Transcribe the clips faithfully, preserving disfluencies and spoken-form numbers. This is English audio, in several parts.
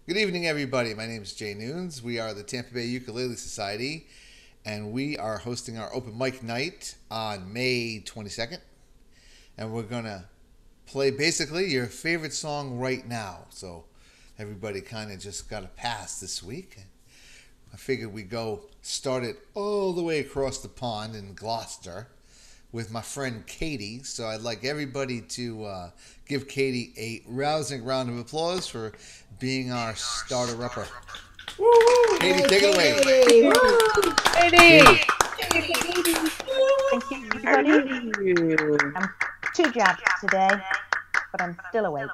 Good evening, everybody. My name is Jay Noons. We are the Tampa Bay Ukulele Society, and we are hosting our open mic night on May twenty-second. And we're going to play basically your favorite song right now. So everybody kind of just got a pass this week. I figured we'd go start it all the way across the pond in Gloucester with my friend Katie. So I'd like everybody to uh, give Katie a rousing round of applause for being our starter-upper. Woo! Katie, take it away. Katie! Katie! Thank you, everybody. I'm too jabbed today, but I'm still awake.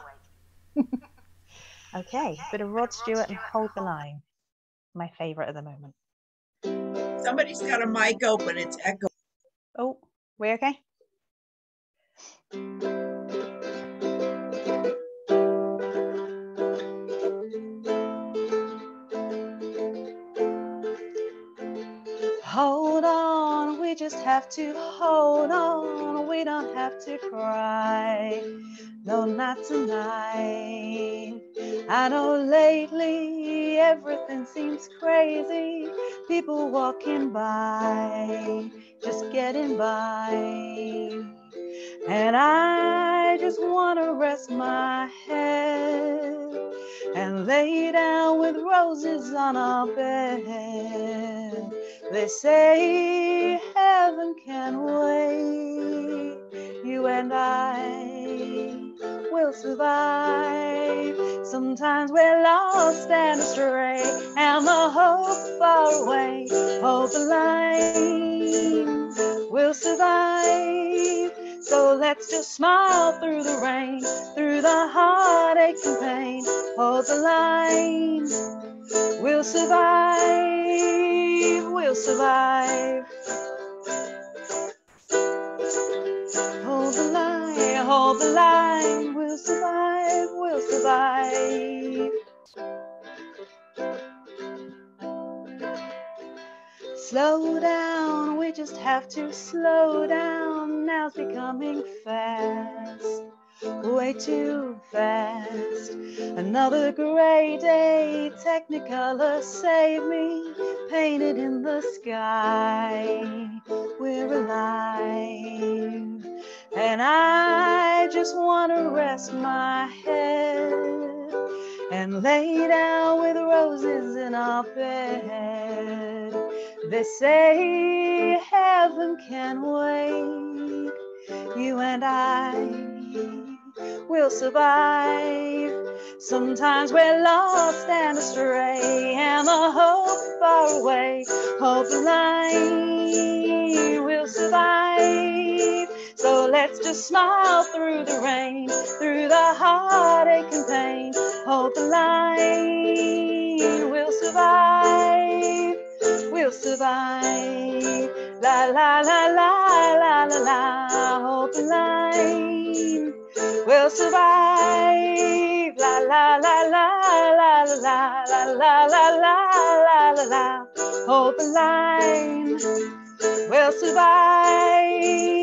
Okay, bit of Rod Stewart and Hold the Line. My favourite at the moment. Somebody's got a mic open. It's echoing. Oh, we okay? Hold on, we just have to hold on. We don't have to cry. No, not tonight. I know lately everything seems crazy. People walking by, just getting by. And I just want to rest my head and lay down with roses on our bed. They say heaven can wait. You and I will survive. Sometimes we're lost and astray, and the hope far away. Hold the line, we'll survive. So let's just smile through the rain, through the heartache and pain. Hold the line, we'll survive, we'll survive. Hold the line, hold the line, we'll survive, we'll survive. Slow down, we just have to slow down. Now's becoming fast, way too fast. Another gray day, Technicolor save me, painted in the sky. We're alive, and I just want to rest my head and lay down with roses in our bed. They say heaven can wait. You and I will survive. Sometimes we're lost and astray, and the hope far away. Hold the line, we'll survive. So let's just smile through the rain, through the heartache and pain. Hold the line, we'll survive, we'll survive. La la la la la la la. Hold the line, we'll survive. La la la la la la la la la la la la la. Hold the line, we'll survive.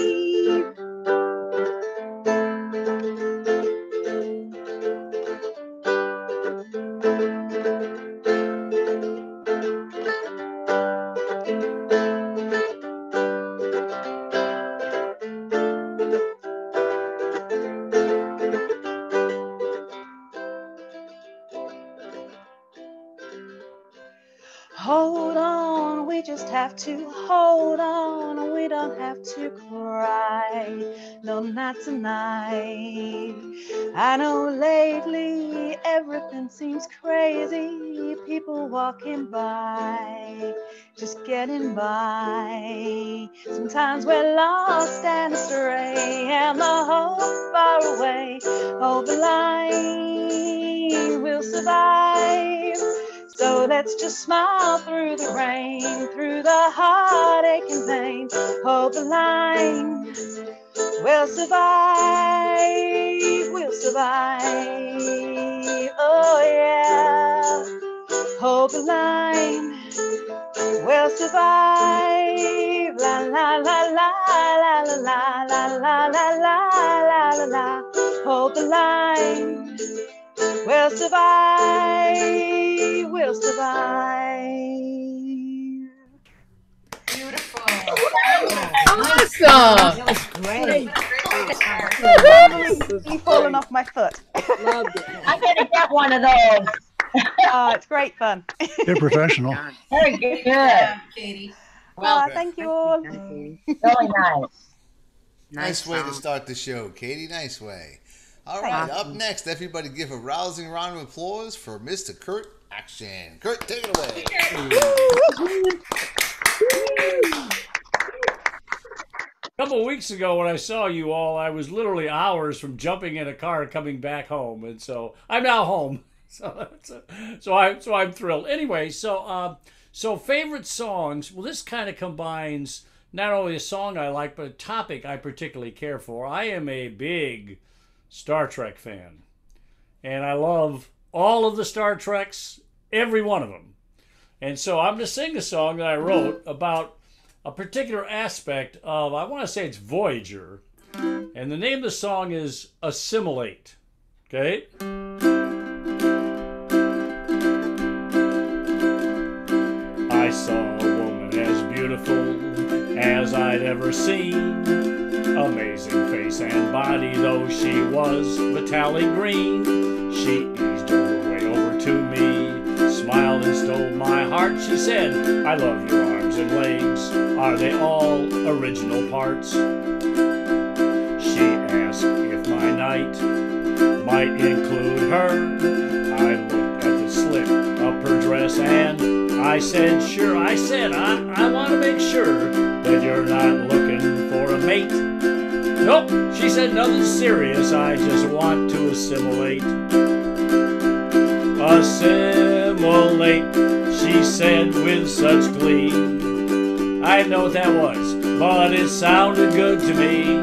Hold on, we just have to hold on. We don't have to cry, no, not tonight. I know lately everything seems crazy. People walking by, just getting by. Sometimes we're lost and astray, and the hope far away. Hold the line, we'll survive. So let's just smile through the rain, through the heartache and pain. Hold the line, we'll survive, we'll survive. Oh yeah, hold the line, we'll survive. La la la la la la la la la la la la la. Hold the line, We'll survive. We'll survive. Beautiful. Awesome. That was great. It's fallen off my foot. Loved it. I'm gonna get one of those. Oh, it's great fun. They're professional. Very good. Yeah, Katie. Oh, thank you all. Really nice. Nice way to start the show, Katie. Nice way. All right, up next, everybody give a rousing round of applause for Mister Kurt Action. Kurt, take it away. A couple of weeks ago when I saw you all, I was literally hours from jumping in a car coming back home, and so I'm now home. So that's a, so I so I'm thrilled. Anyway, so uh, so favorite songs. Well, this kind of combines not only a song I like, but a topic I particularly care for. I am a big Star Trek fan, and I love all of the Star Treks, every one of them. And so I'm going to sing a song that I wrote about a particular aspect of, I want to say it's Voyager, and the name of the song is Assimilate. Okay? I saw a woman as beautiful as I'd ever seen. Amazing face and body, though she was metallic green. She eased her way over to me, smiled and stole my heart. She said, I love your arms and legs. Are they all original parts? She asked if my night might include her. I looked at the slit up her dress and I said, sure. I said, I, I want to make sure that you're not looking for a mate. Nope, she said, nothing serious. I just want to assimilate. Assimilate, she said with such glee. I didn't know what that was, but it sounded good to me.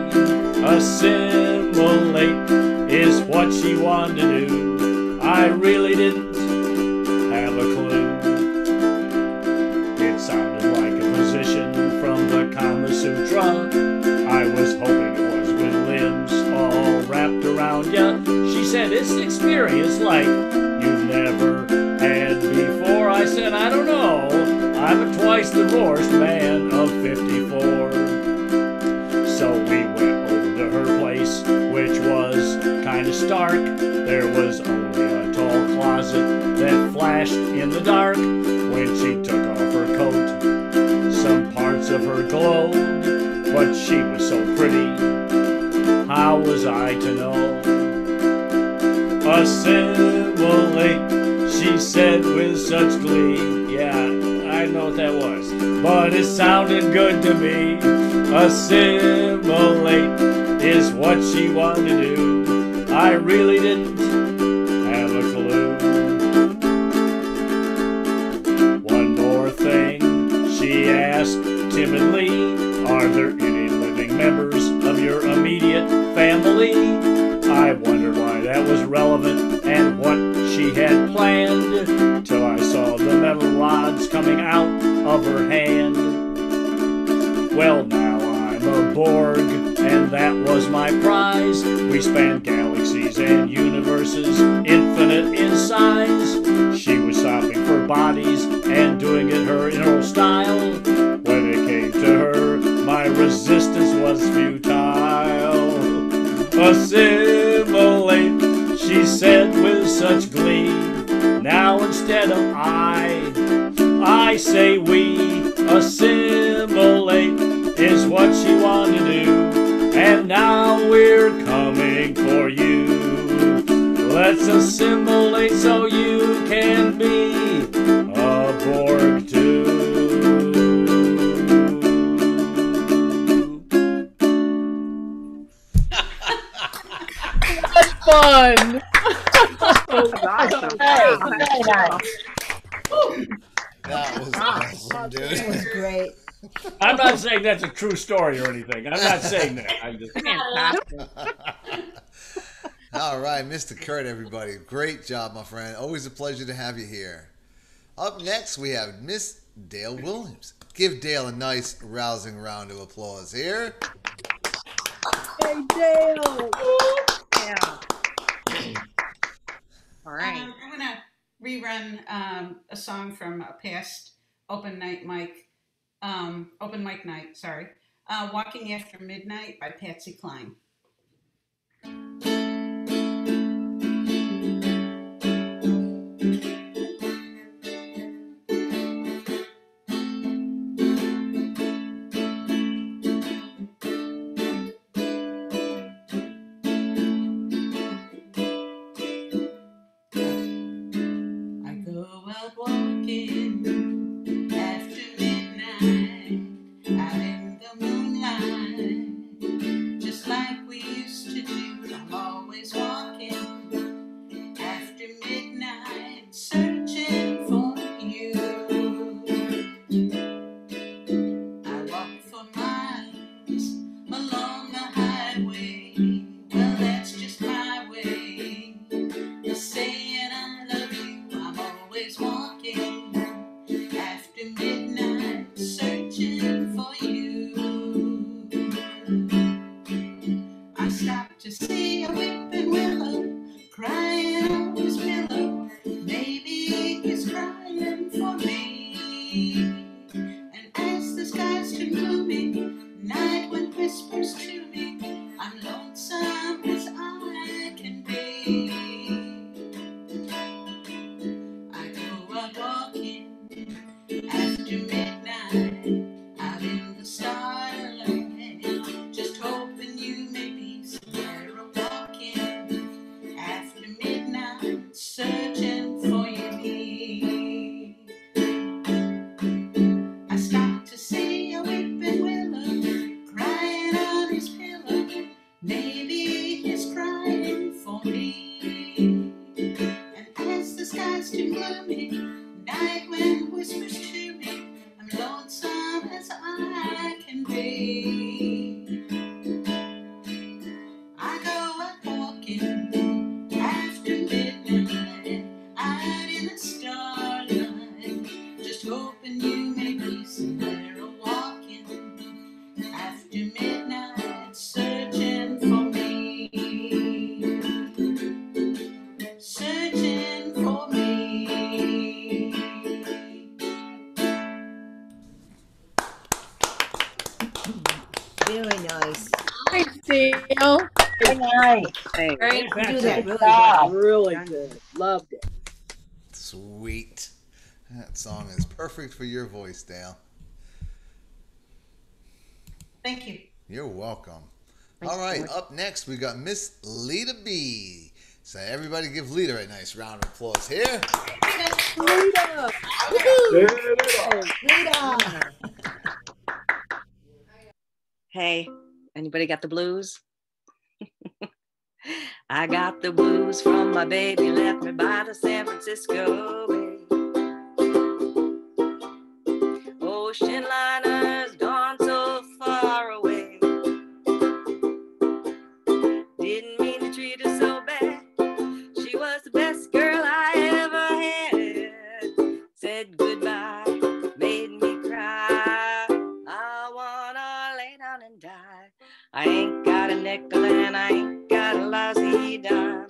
Assimilate is what she wanted to do. I really didn't have a clue. It sounded like a position from the Kama Sutra. I was hoping it was with limbs all wrapped around ya. She said, it's an experience like you've never had before. I said, I don't know. I'm a twice divorced man of fifty-four. So we went over to her place, which was kind of stark. There was only a tall closet that flashed in the dark. When she took off her coat, some parts of her glowed, but she was so pretty, how was I to know? Assimilate, she said with such glee. Yeah, I know what that was, but it sounded good to me. Assimilate is what she wanted to do. I really didn't have a clue. One more thing, she asked timidly, are there any living members of your immediate family? I wondered why that was relevant and what she had planned, till I saw the metal rods coming out of her hand. Well, now I'm a Borg, and that was my prize. We spanned galaxies and universes, infinite in size. She was shopping for bodies and doing it her in her style. When it came to her, my resistance was futile. Assimilate, she said with such glee. Now instead of I, I say we. Assimilate is what she wanted to do, and now we're coming for you. Let's assimilate so you can be a Borg too. That's fun. Awesome. Very, very nice. That was awesome, dude. That was great. I'm not saying that's a true story or anything. I'm not saying that. I'm just All right, Mister Kurt, everybody. Great job, my friend. Always a pleasure to have you here. Up next, we have Miss Dale Williams. Give Dale a nice, rousing round of applause here. Hey, Dale. Yeah. All right. Um, I'm going to rerun um, a song from a past open night mic, um, open mic night, sorry. Uh, Walking After Midnight by Patsy Cline. Very nice. Thanks, Dale. Very nice. Hey, Great. You do that really job. good. Really good. Loved it. Sweet. That song is perfect for your voice, Dale. Thank you. You're welcome. Thanks, All right, George. up next we got Miss Lita B. So everybody give Lita a nice round of applause here. Rita. Rita. Hey, anybody got the blues? I got the blues from my baby, left me by the San Francisco Bay. Ocean liners gone so far away. Didn't mean to treat her so bad. She was the best girl I ever had. Said goodbye, made me cry. I wanna lay down and die. I ain't got a nickel and I ain't got a lousy dime.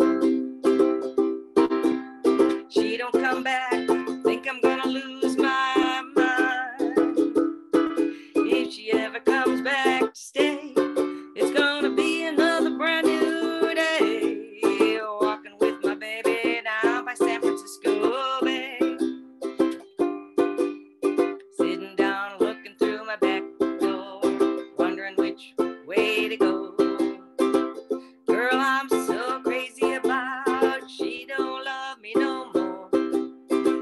She don't come back, think I'm gonna lose my mind. If she ever comes back to stay, it's gonna be another brand new day. Walking with my baby down by San Francisco Bay. Sitting down looking through my back door, wondering which way to go. Girl, I'm so crazy about, she don't love me no more.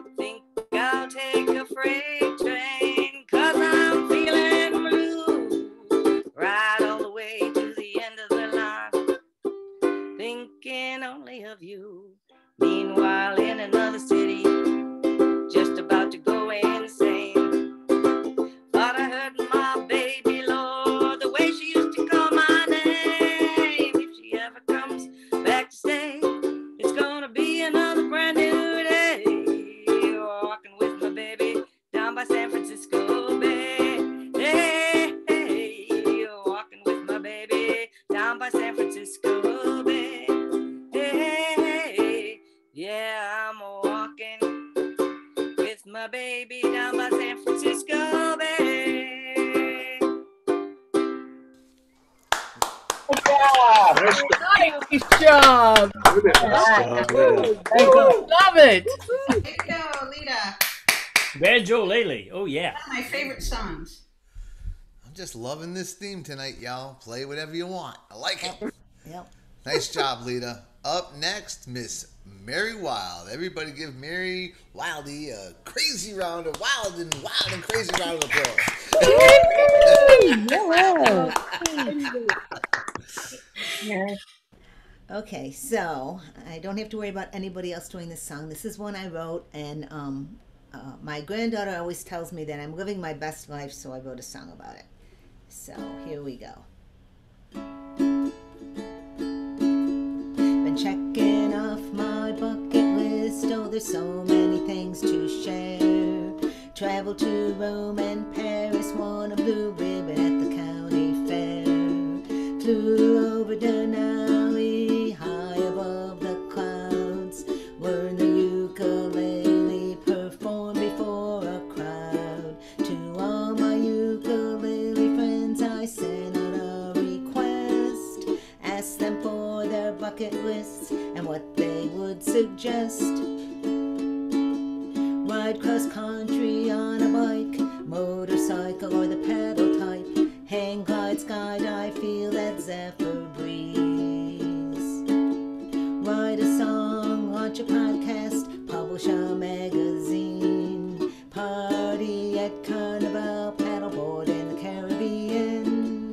I'm walking with my baby down by San Francisco Bay. Good job. Nice job. Nice. Woo, Thank you. love it. There you go, Lita. Banjo Lele. Oh, yeah. One of my favorite songs. I'm just loving this theme tonight, y'all. Play whatever you want. I like it. Yep. Nice job, Lita. Up next, Miss Mary Wild. Everybody give Mary Wildy a crazy round of wild and wild and crazy round of applause. Yeah. Okay, so I don't have to worry about anybody else doing this song. This is one I wrote, and um, uh, my granddaughter always tells me that I'm living my best life, so I wrote a song about it. So here we go. Been checking off my bucket list. Oh, there's so many things to share. Travel to Rome and Paris, won a blue ribbon at the county fair. Flew over Denali, high above the clouds. Learned the ukulele, performed before a crowd. To all my ukulele friends, I sent out a request. Asked them for their bucket lists and what they would suggest. Ride cross country on a bike, motorcycle or the pedal type. Hang glide, skydive, feel that zephyr breeze. Write a song, launch a podcast, publish a magazine. Party at Carnival, paddleboard in the Caribbean.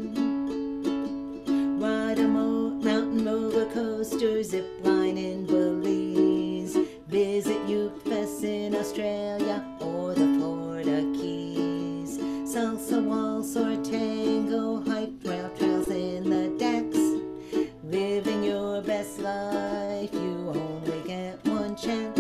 Ride a mo mountain roller coaster, zip line in Belize. Visit Youth Fest in Australia or the Florida Keys. Salsa, waltz or tango, hike rail trails in the decks. Living your best life, you only get one chance.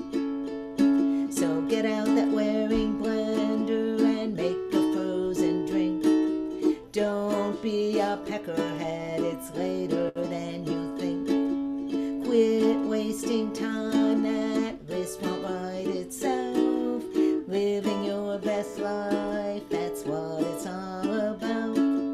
So get out that wearing blender and make a frozen drink. Don't be a peckerhead, it's later than you think. Quit wasting time, that list won't write itself. Living your best life, that's what it's all about.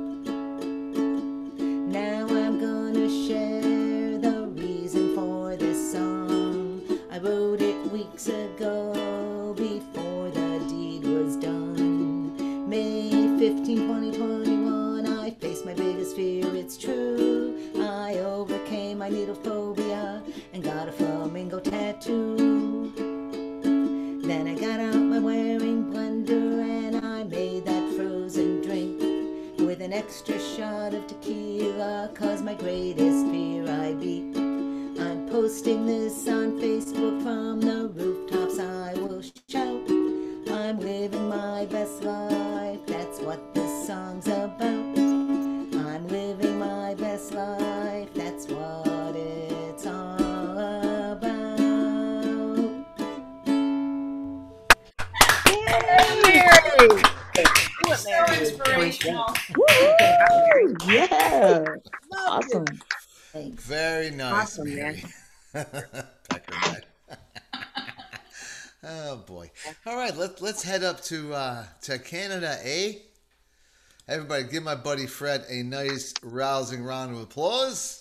Now I'm gonna share the reason for this song. I wrote it weeks ago, before the deed was done. May fifteenth, twenty twenty-one, I faced my biggest fear, it's true. I overcame my needle phobia and got a flamingo tattoo. Then I got out my wearing blender and I made that frozen drink with an extra shot of tequila, cause my greatest fear I beat. I'm posting this on Facebook from the rooftops, I will shout. I'm living my best life, that's what this song's about. I'm living my best life, that's what it's all about. So inspirational. Woo! Yeah. Awesome. Thanks. Very nice, Awesome, Mary. Peckerhead. Oh boy! All right, let's let's head up to uh, to Canada, eh? Everybody, give my buddy Fred a nice, rousing round of applause.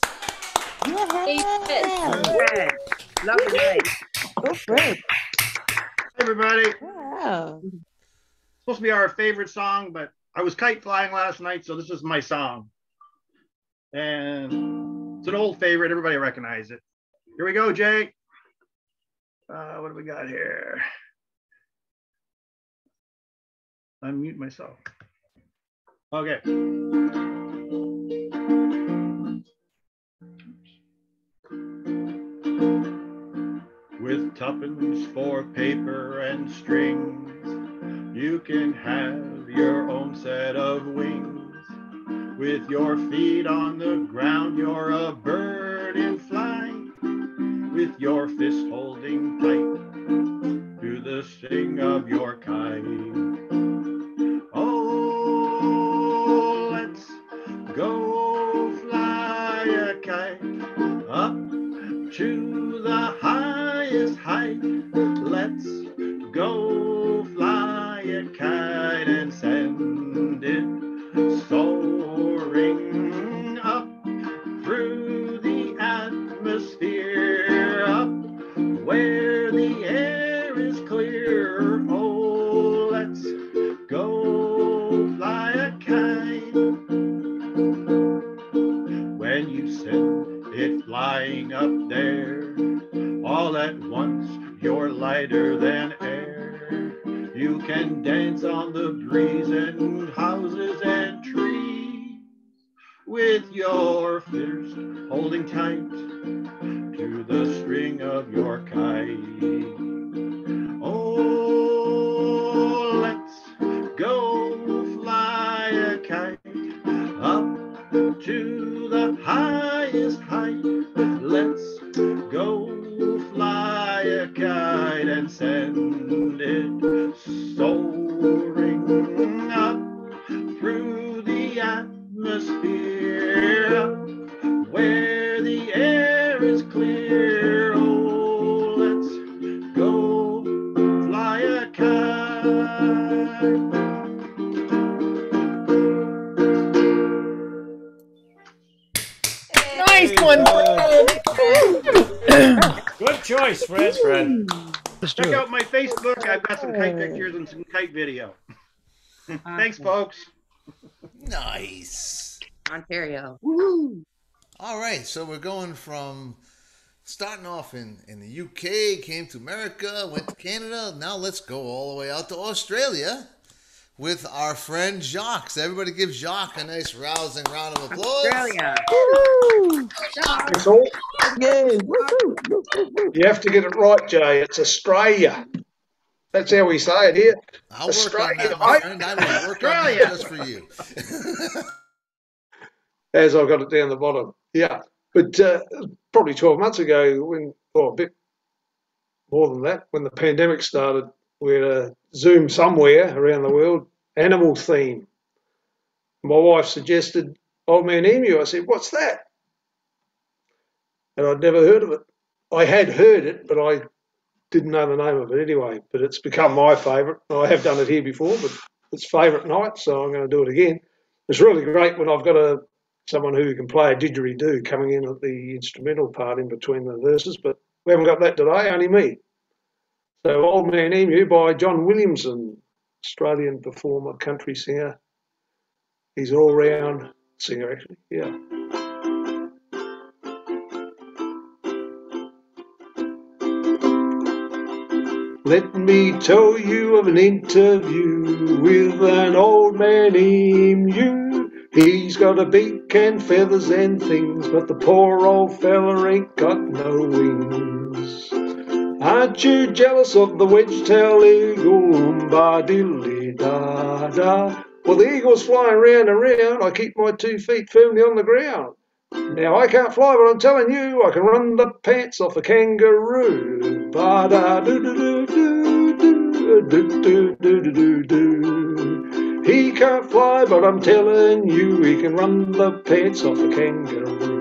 Yeah. Love the night. Go Fred. Hey everybody. Wow. Supposed to be our favorite song, but I was kite flying last night, so this is my song. And it's an old favorite. Everybody recognize it. Here we go, Jay. Uh, what do we got here? Unmute myself. Okay. With tuppence for paper and strings, you can have your own set of wings. With your feet on the ground, you're a bird in flight. With your fist holding tight to the string of your kite. Oh, let's go fly a kite up to the highest height. kite. Let's go fly a kite and send it soaring up through the atmosphere, up where the air is clear. Oh, let's go fly a kite. When you send it flying up there, all at once you're lighter than air. You can dance on the breeze and houses and trees, with your fist holding tight to the string of your kite. Oh, let's go fly a kite up to the highest height. Let's go fly a kite and send it soaring up through the atmosphere, where the air is clear. Oh, let's go fly a kite. Nice one, Fred. Good choice, Fred. Fred. Check out my Facebook. I've got some kite pictures and some kite video. Thanks, folks. Nice. Ontario. All right, so we're going from starting off in, in the U K, came to America, went to Canada. Now let's go all the way out to Australia with our friend Jacques. So everybody give Jacques a nice rousing round of applause. Australia. It's all, you have to get it right, Jay. It's Australia. That's how we say it here. I'll work Australia, on that, my mate. friend. I will work on that just for you. As I've got it down the bottom. Yeah. But uh, probably twelve months ago, when, or a bit more than that, when the pandemic started, we had a Zoom somewhere around the world, animal theme. My wife suggested Old Man Emu. I said, what's that? And I'd never heard of it. I had heard it, but I didn't know the name of it anyway. But it's become my favourite. I have done it here before, but it's favourite night, so I'm going to do it again. It's really great when I've got a someone who can play a didgeridoo coming in at the instrumental part in between the verses, but we haven't got that today, only me. So Old Man Emu by John Williamson, Australian performer, country singer. He's an all-round singer, actually, yeah. Let me tell you of an interview with an old man emu. He's got a beak and feathers and things, but the poor old fella ain't got no wings. Aren't you jealous of the wedge-tailed eagle? Oomba-diddly-da-da. Well, the eagle's flying round and round. I keep my two feet firmly on the ground. Now, I can't fly, but I'm telling you, I can run the pants off a kangaroo. Ba-da-doo-doo-doo-doo-doo-doo-doo-doo-doo. He can't fly, but I'm telling you, he can run the pants off a kangaroo.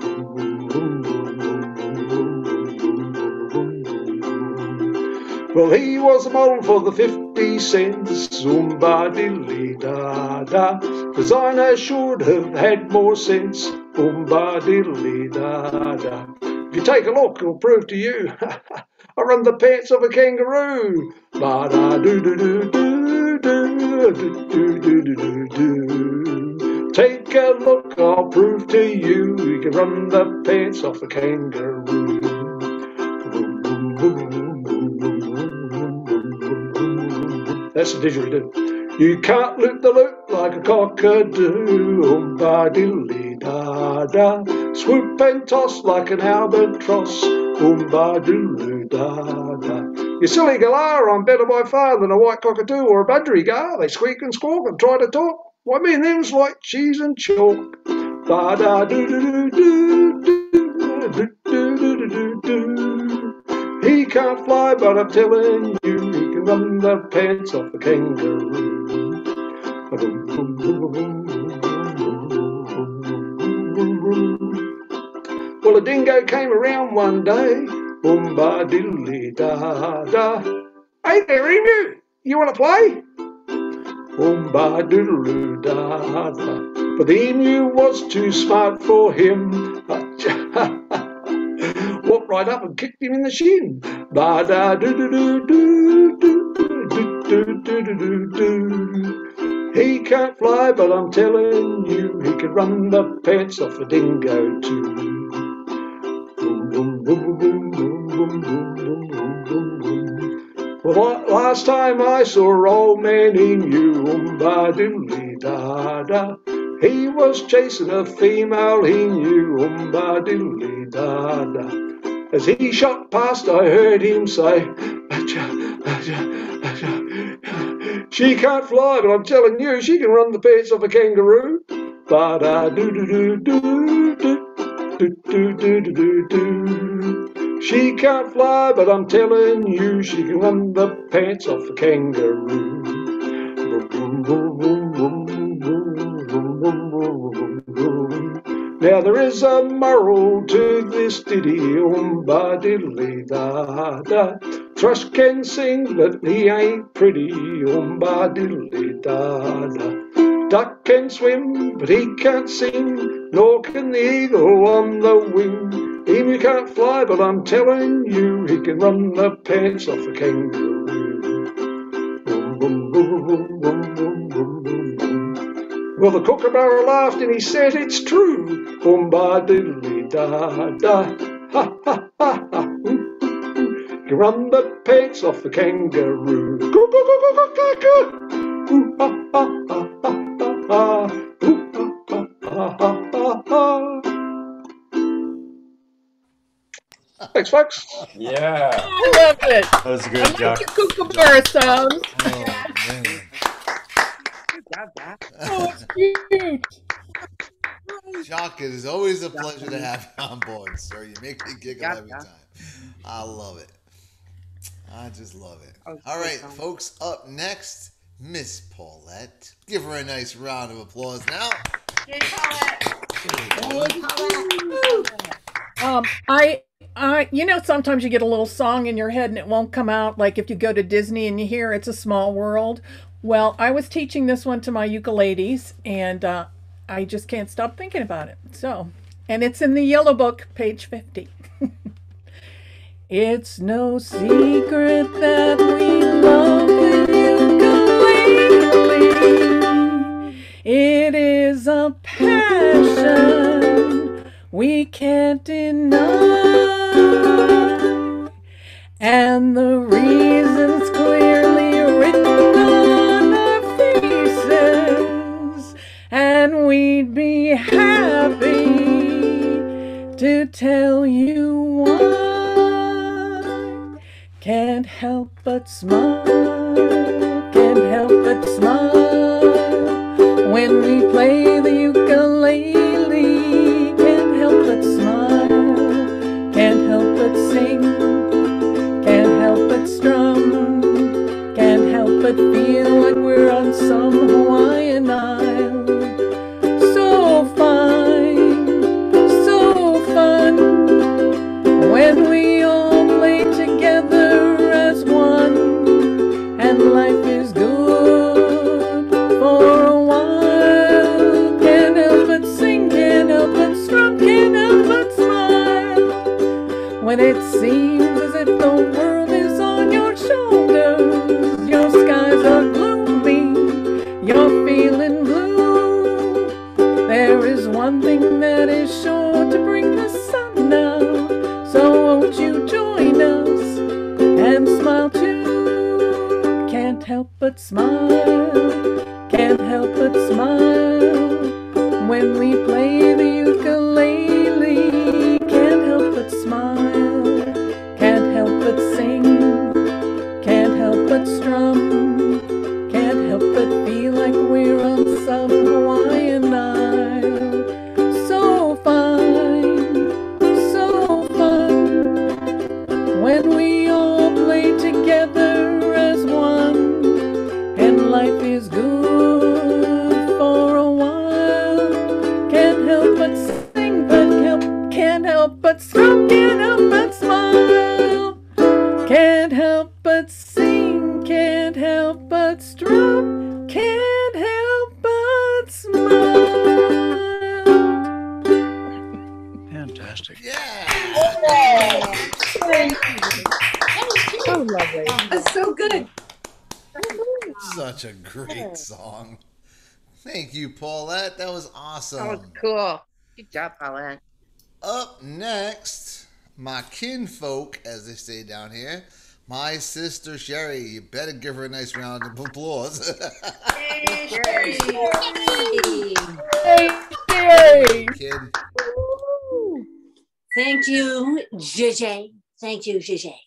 Well, he was a model for the fifty cents, Oomba-diddly-da-da. Designer should have had more sense, Oomba-diddly-da-da. If you take a look, it'll prove to you, I run the pants of a kangaroo. Ba-da-doo-doo-doo-doo-doo-doo-doo-doo-doo. Take a look, I'll prove to you, you can run the pants off a kangaroo. That's the didgeridoo. You can't loop the loop like a cockadoo. Oomba-diddly-da-da. Swoop and toss like an albatross. Oomba-diddly-da-da. You silly galah, I'm better by far than a white cockatoo or a budgerigar. They squeak and squawk and try to talk. Why, me and them's like cheese and chalk. Ba-da-doo-doo-doo-doo-doo-doo-doo-doo-doo. He can't fly, but I'm telling you, he can run the pants off a kangaroo. Well, a dingo came around one day, Oomba-diddly-da. da da. Hey there, Emu, you want to play? Um ba doodle da da. But the emu was too smart for him. Walked right up and kicked him in the shin. Ba da doo doo doo doo doo doo doo doo doo doo. He can't fly, but I'm telling you, he can run the pants off a dingo too. Boom boom boom boom boom boom boom boom boom boom boom. Well, last time I saw old man Emu, um-ba doodly da da. He was chasing a female he knew, um-ba doodly da da. As he shot past, I heard him say, acha, acha, acha. She can't fly, but I'm telling you, she can run the pants off a kangaroo. Ba da doo doo doo doo doo doo doo doo doo doo. She can't fly, but I'm telling you, she can run the pants off a kangaroo. Boom, boom, boom, boom, boom, boom, boom, boom, boom, boom. Now there is a moral to this ditty, um-ba diddly da da. Thrush can sing, but he ain't pretty, um-ba diddly da da. Duck can swim, but he can't sing, nor can the eagle on the wing. Emu can't fly, but I'm telling you, he can run the pants off a kangaroo. Boom, boom, boom, boom, boom, boom, boom, boom, boom. Well, the kookaburra laughed and he said, it's true. Um-ba diddly da da. Ha ha ha ha. You can run the pants off a kangaroo. Goo goo goo goo goo goo goo. Ooh ha ha ha ha ha. Ooh ha ha ha ha ha. Thanks, folks. Yeah. I love it. That was I good, like Jock. your kookaburra sounds. Oh, man. Good job, Doc. Oh, it's cute. Jock, it is always a pleasure to have you on board, sir. You make me giggle Yeah, every yeah. time. I love it. I just love it. Oh, All right, awesome. folks, up next, Miss Paulette. Give her a nice round of applause now. Yay, Paulette. Um, I, I, you know, sometimes you get a little song in your head and it won't come out. Like if you go to Disney and you hear "It's a Small World." Well, I was teaching this one to my ukuleles, and uh, I just can't stop thinking about it. So, and it's in the Yellow Book, page fifty. It's no secret that we love the ukulele. It is a passion we can't deny, and the reasons clearly written on our faces, and we'd be happy to tell you why. Can't help but smile, can't help but smile when we play the ukulele. Can't help but smile, can't help but sing, can't help but strum, can't help but feel like we're on some Hawaiian isle. So fine, so fun when we all play together as one, and life is good for a while. Can't help but sing, can't help but strum, can't help but smile when it seems as if the world is on your shoulders. Your skies are gloomy, you're feeling blue. There is one thing that is sure to bring the sun out, so won't you join us and smile too? Can't help but smile, can't help but smile when we play the ukulele. Can't help but smile, can't help but sing, can't help but strum, can't help but feel like we're on some Hawaiian isle. So fine, so fun when we all play together as one, and life is good for a while. Can't help but help but sing, can't help but strum, can't help but smile. Fantastic. Yeah. So lovely. That's so good. Such a great song. Thank you, Paulette. That was awesome. That was cool. Good job, Paulette. Up next, my kinfolk, as they say down here, my sister Sherry. You better give her a nice round of applause. Hey, Sherry. Hey, Sherry. Kid. Thank you, J J. Thank you, J J.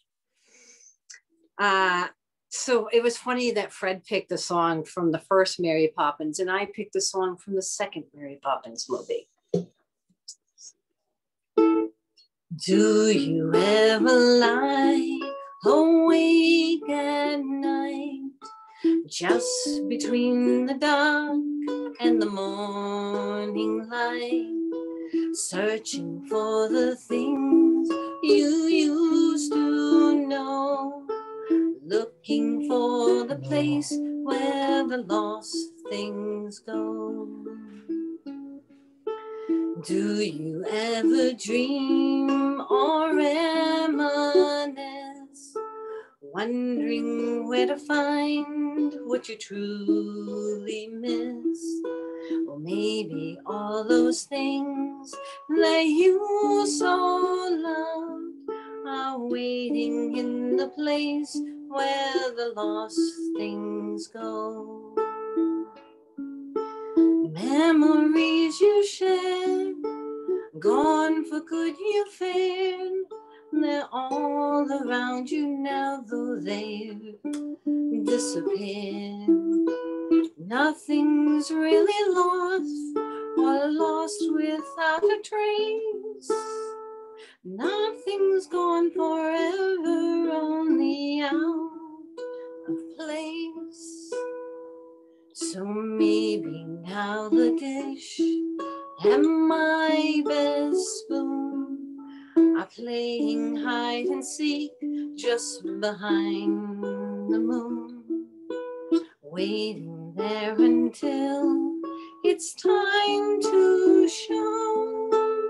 Uh, so it was funny that Fred picked the song from the first Mary Poppins, and I picked the song from the second Mary Poppins movie. Do you ever lie awake at night, just between the dark and the morning light, searching for the things you used to know, looking for the place where the lost things go? Do you ever dream or reminisce, wondering where to find what you truly miss? Or maybe all those things that you so loved are waiting in the place where the lost things go. Memories you shared, gone for good you feared, they're all around you now, though they've disappeared. Nothing's really lost or lost without a trace. Nothing's gone forever, only out of place. So maybe now the dish and my best spoon are playing hide and seek just behind the moon, waiting there until it's time to show.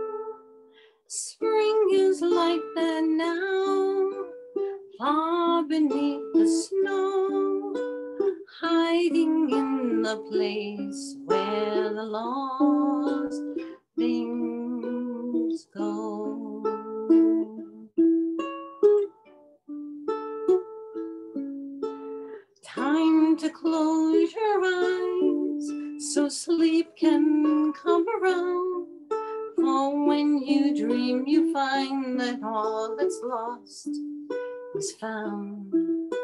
Spring is like that now, far beneath the snow, hiding in the place where the lost things go. Time to close your eyes so sleep can come around. For when you dream, you find that all that's lost is found.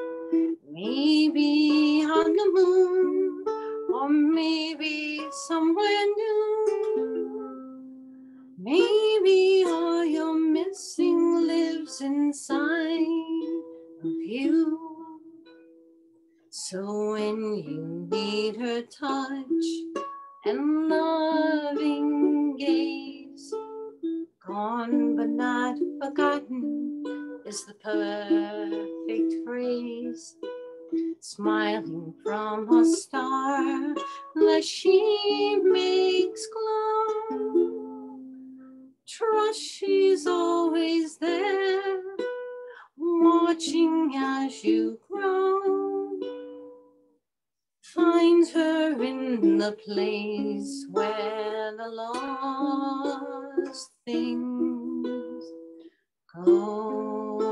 Maybe on the moon, or maybe somewhere new. Maybe all you're missing lives inside of you. So when you need her touch and loving gaze, gone but not forgotten is the perfect phrase. Smiling from a star that she makes glow, trust she's always there, watching as you grow. Find her in the place where the lost things go.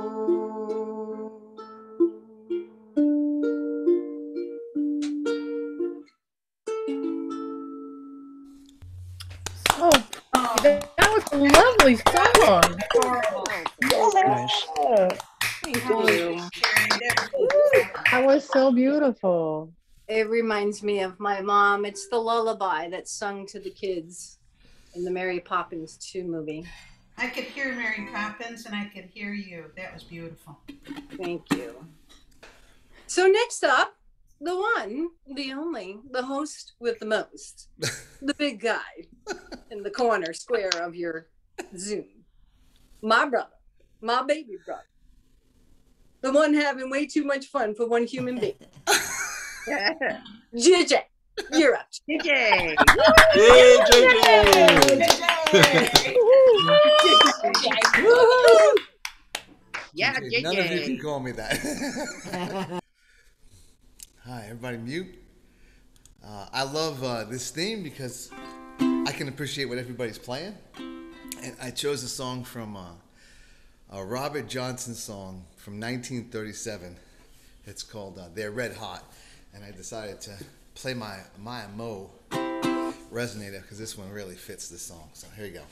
Oh, that, that was a lovely song. Nice. Thank you. That was so beautiful. It reminds me of my mom. It's the lullaby that's sung to the kids in the Mary Poppins two movie. I could hear Mary Poppins and I could hear you. That was beautiful. Thank you. So next up, the one, the only, the host with the most, the big guy in the corner square of your Zoom. My brother, my baby brother, the one having way too much fun for one human being. J J, you're up. J J. Yay, J J. Yeah, J J. None of you can call me that. Hi, everybody mute. Uh, I love uh, this theme because I can appreciate what everybody's playing. And I chose a song from uh, a Robert Johnson song from nineteen thirty-seven. It's called uh, They're Red Hot. And I decided to play my Maya Mo resonator because this one really fits this song. So here you go.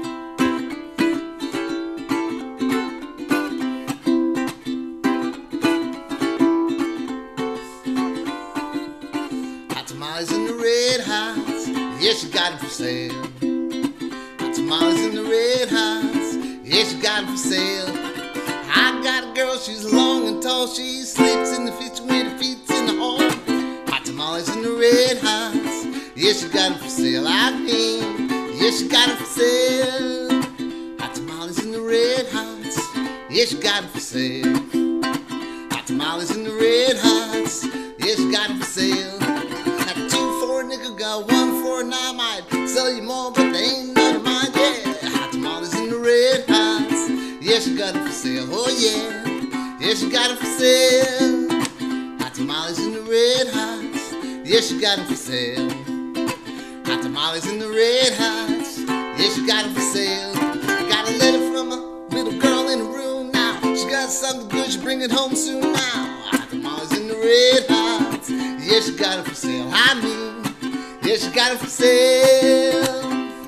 Tamales in the red hots, yes, you got them for sale. Hot tamales in the red hots, yes, you got them for sale. I got a girl, she's long and tall, she sleeps in the kitchen with her feet in the hall. Hot tamales in the red hots, yes, you got them for sale. I mean, yes, you got them for sale. Hot tamales in the red hots, yes, you got them for sale. Hot tamales in the red hots, yes, you got them for sale. Nigga got one for a nine, might sell you more, but they ain't none of mine, yeah. Hot tamales in the red hots, yes, you got it for sale, oh yeah, yes, you got it for sale. Hot tamales in the red hots, yes, you got it for sale. Hot tamales in the red hots, yes, you got it for sale. Got a letter from a little girl in the room now, she got something good, she bring it home soon now. Hot tamales in the red hots, yes, you got it for sale. I mean, yes, you got it for sale.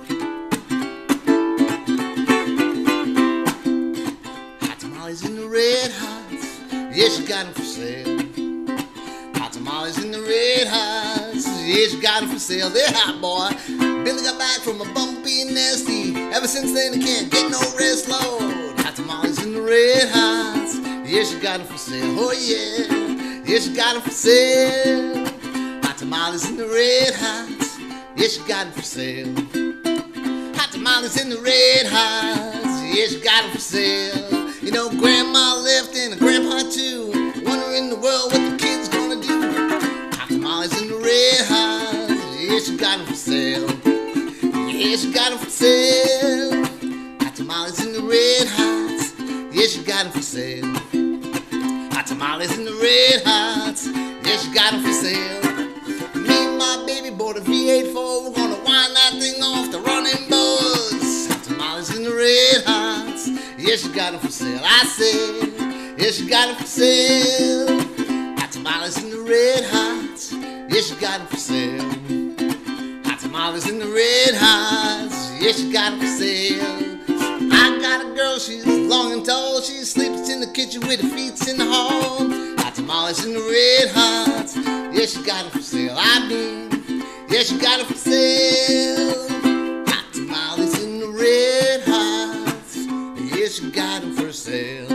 Hot tamales in the red hots, yes, you got it for sale. Hot tamales in the red hots, yes, you got it for sale. They're hot, boy. Billy got back from a bumblebee nasty. Ever since then, he can't get no rest, Lord. Hot tamales in the red hots, yes, you got it for sale. Oh, yeah, yes, you got it for sale. Hot tamales in the red hots, yes, you got it for sale. Hot tamales in the red hots, yes, you got it for sale. You know, grandma left and grandpa too, wondering the world what the kids gonna do. Hot tamales in the red hots, yes, you got it for sale. Yes, you got it for sale. Hot tamales in the red hots, yes, you got it for sale. Hot tamales in the red hots, yes, you got it for sale. Me and my baby bought a V eight four, we're gonna wind that thing off the running boards. Hot tamales in the red hots, yes, you got it for sale. I said, yes, you got it for sale. Hot tamales in the red hots, yes, you got it for sale. Hot tamales in the red hots, yes, you got it for sale. I got a girl, she's long and tall, she sleeps in the kitchen with her feet in the hall. Hot tamales in the red hots, yes, you got it for sale. I mean, yes, you got it for sale. Hot tamales in the red hots, yes, you got it for sale.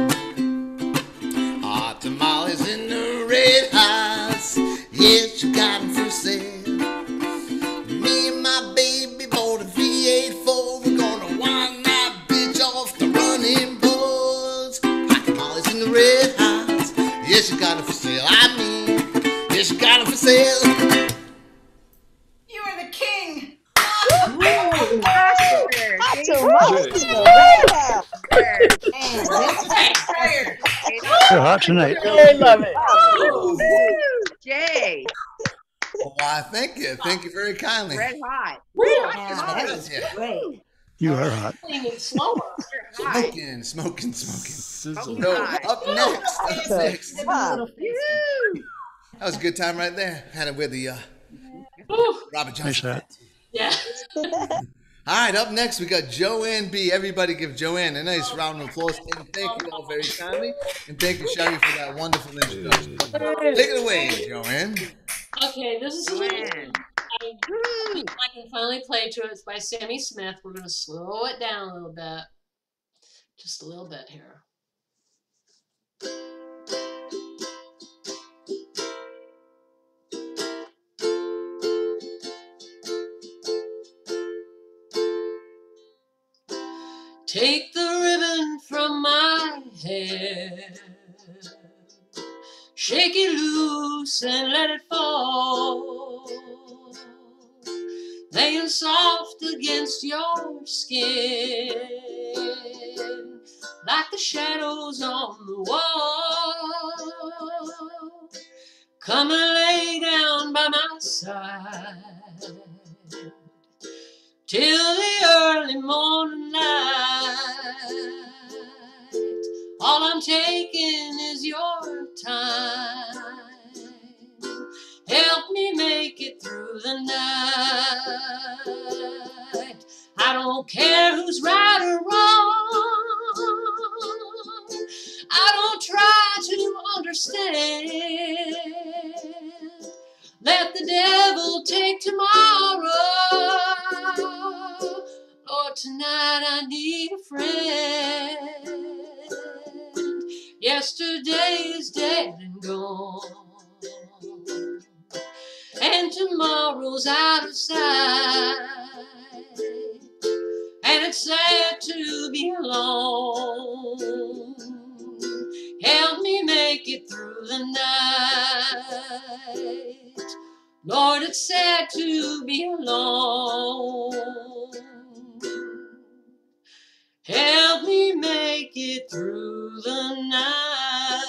Hot tamales in the red hots, yes, you got it for sale. Me and my baby bought a V eight four, we're gonna wind that bitch off the running boards. Hot tamales in the red hots, yes, you got it for sale. I mean, yes, you got it for sale. You are the king. You're hot tonight. I love it. Jay. Why, thank you. Thank you very kindly. Red hot. Red hot is yeah. Great. You are hot. Slower. Smoking, smoking, smoking. Smoking So, hot. up next, up next. Wow. That was a good time right there. Had it with the uh, Robert Nice Johnson. hat. Yeah. All right, up next we got Joanne B. Everybody give Joanne a nice round of applause. And thank you all very kindly. And thank you, Sherry, for that wonderful introduction. Take it away, Joanne. Okay, this is a little, Joanne. I, I can finally play to it. It's by Sammy Smith. We're going to slow it down a little bit. Just a little bit here. Take the ribbon from my hair. Shake it loose and let it fall, laying soft against your skin, like the shadows on the wall. Come and lay down by my side till the early morning light. All I'm taking is your time. Help me make it through the night. I don't care who's right or wrong. I don't try to understand. Let the devil take tomorrow. Lord, tonight I need a friend. Yesterday is dead and gone, and tomorrow's out of sight. And it's sad to be alone. Help me make it through the night. Lord, it's sad to be alone. Help me make it through the night.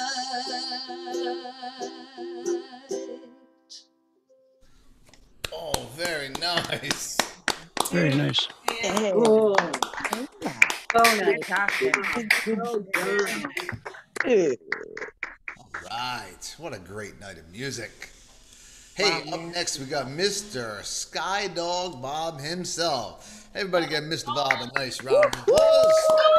Oh, very nice. Very nice. Hey. Oh. So nice. Well done. Hey. All right. What a great night of music. Hey, wow, up next we got Mister Skydog Bob himself. Everybody give Mister Bob a nice round of applause.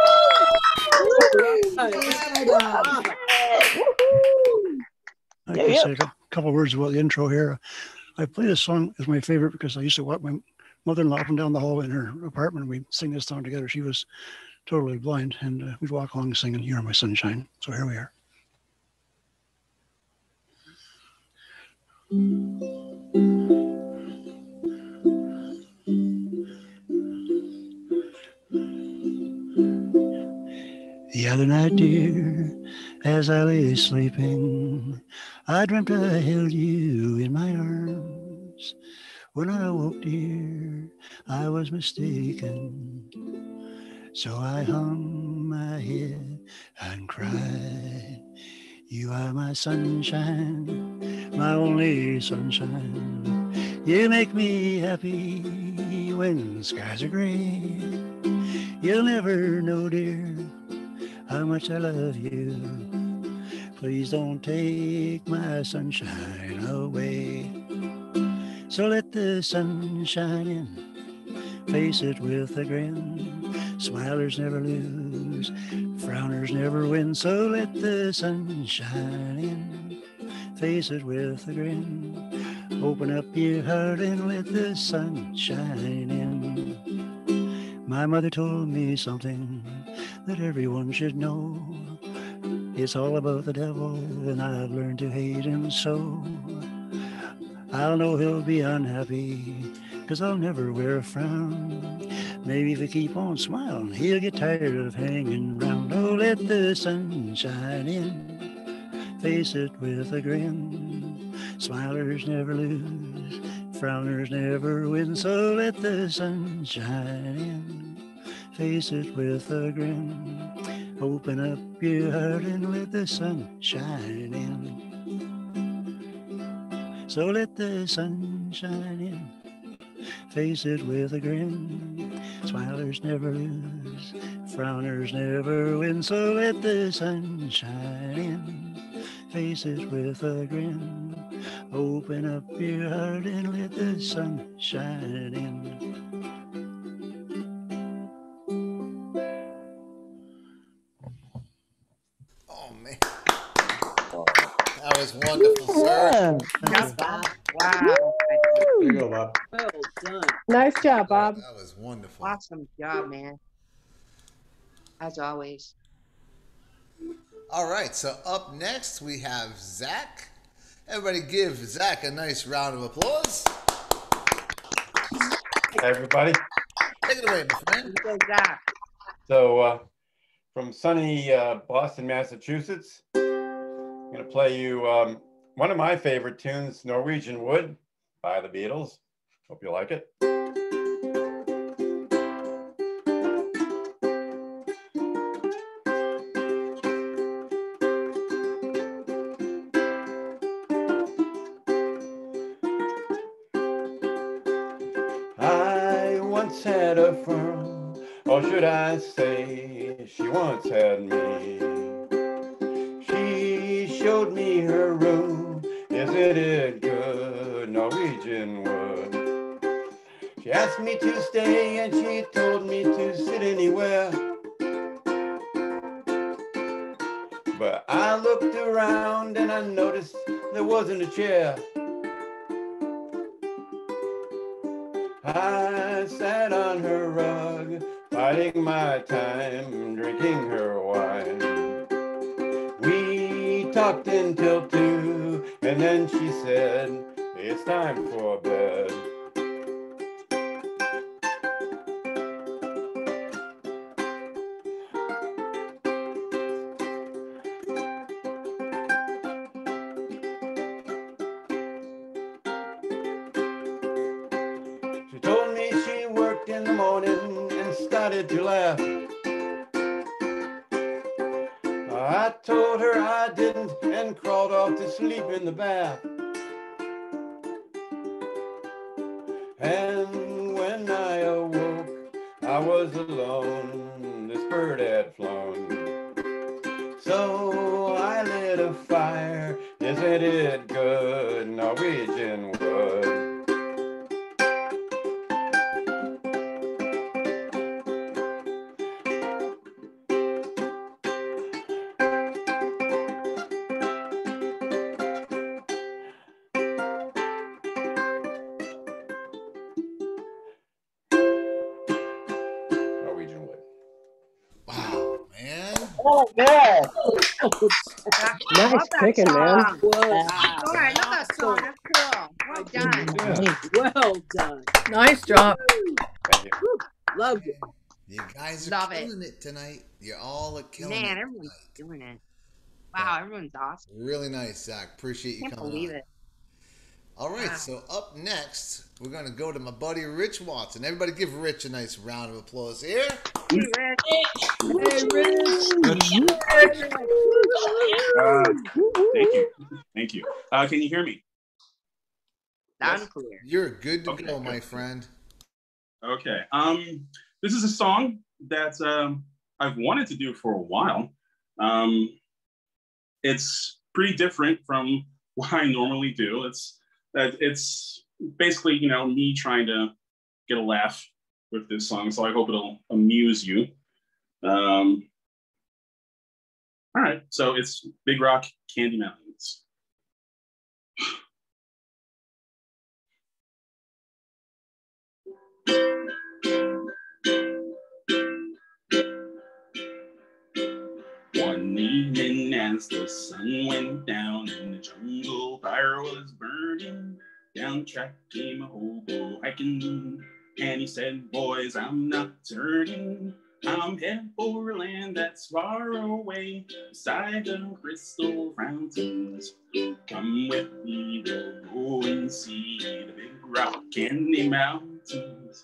I can say a couple of words about the intro here. I play this song as my favorite because I used to walk my mother-in-law up and down the hall in her apartment. We'd sing this song together. She was totally blind, and uh, we'd walk along singing "You're My Sunshine." So here we are. The other night, dear, as I lay sleeping, I dreamt I held you in my arms. When I awoke, dear, I was mistaken. So I hung my head and cried. You are my sunshine, my only sunshine. You make me happy when the skies are gray. You'll never know, dear, how much I love you. Please don't take my sunshine away. So let the sun shine in, face it with a grin. Smilers never lose, frowners never win. So let the sun shine in, face it with a grin. Open up your heart and let the sun shine in. My mother told me something that everyone should know. It's all about the devil, and I've learned to hate him so. I'll know he'll be unhappy, 'cause I'll never wear a frown. Maybe if I keep on smiling, he'll get tired of hanging round. Oh, let the sun shine in, face it with a grin. Smilers never lose, frowners never win. So let the sun shine in, face it with a grin. Open up your heart and let the sun shine in. So let the sun shine in, face it with a grin. Smilers never lose, frowners never win. So let the sun shine in, face it with a grin. Open up your heart and let the sun shine in. Oh, man. That was wonderful, sir. Yes, Bob. Wow. There you go, Bob. Well done. Nice job, Bob. That was wonderful. Awesome job, man. As always. All right, so up next we have Zach. Everybody give Zach a nice round of applause. Hey, everybody. Take it away, my friend. Go, Zach. So, uh, from sunny uh, Boston, Massachusetts, I'm going to play you um, one of my favorite tunes, Norwegian Wood by the Beatles. Hope you like it. I once had a firm, or should I say, she once had me. She showed me her room, isn't it good, Norwegian wood? She asked me to stay and she told me to sit anywhere. But I looked around and I noticed there wasn't a chair. I sat on her rug, biding my time, drinking her wine. We talked until two, and then she said, it's time for bed. She told me she worked in the morning and started to laugh. I told her I didn't and crawled off to sleep in the bath. And when I awoke, I was alone. This bird had flown. So I lit a fire. Isn't it good, Norwegian wood? Norwegian wood. Wow, man. Oh, yeah. Nice picking, man. Wow. I love that song. That's cool. Well done. Yeah. Well done. Nice job. Thank you. Loved it. You guys are Love it. killing it. tonight. You're all killing Man, it. everyone's doing it. Wow, everyone's awesome. Really nice, Zach. Appreciate you Can't coming believe on. it. All right, Wow. so up next, we're going to go to my buddy Rich Watson. Everybody give Rich a nice round of applause here. Hey, Rich. Hey, Rich. Uh, thank you. Thank you. Uh, can you hear me? Loud and clear. You're good to Okay, go, good. my friend. Okay. Um, this is a song that um, I've wanted to do for a while. Um, it's pretty different from what I normally do. It's that it's basically, you know, me trying to get a laugh with this song. So I hope it'll amuse you. Um, all right. So it's Big Rock Candy Mountains. One evening as the sun went down and the jungle fire was burning, down the track came a hobo hiking, and he said, boys, I'm not turning. I'm headed for land that's far away, beside the crystal fountains. Come with me, we'll go and see the Big Rock Candy Mountains.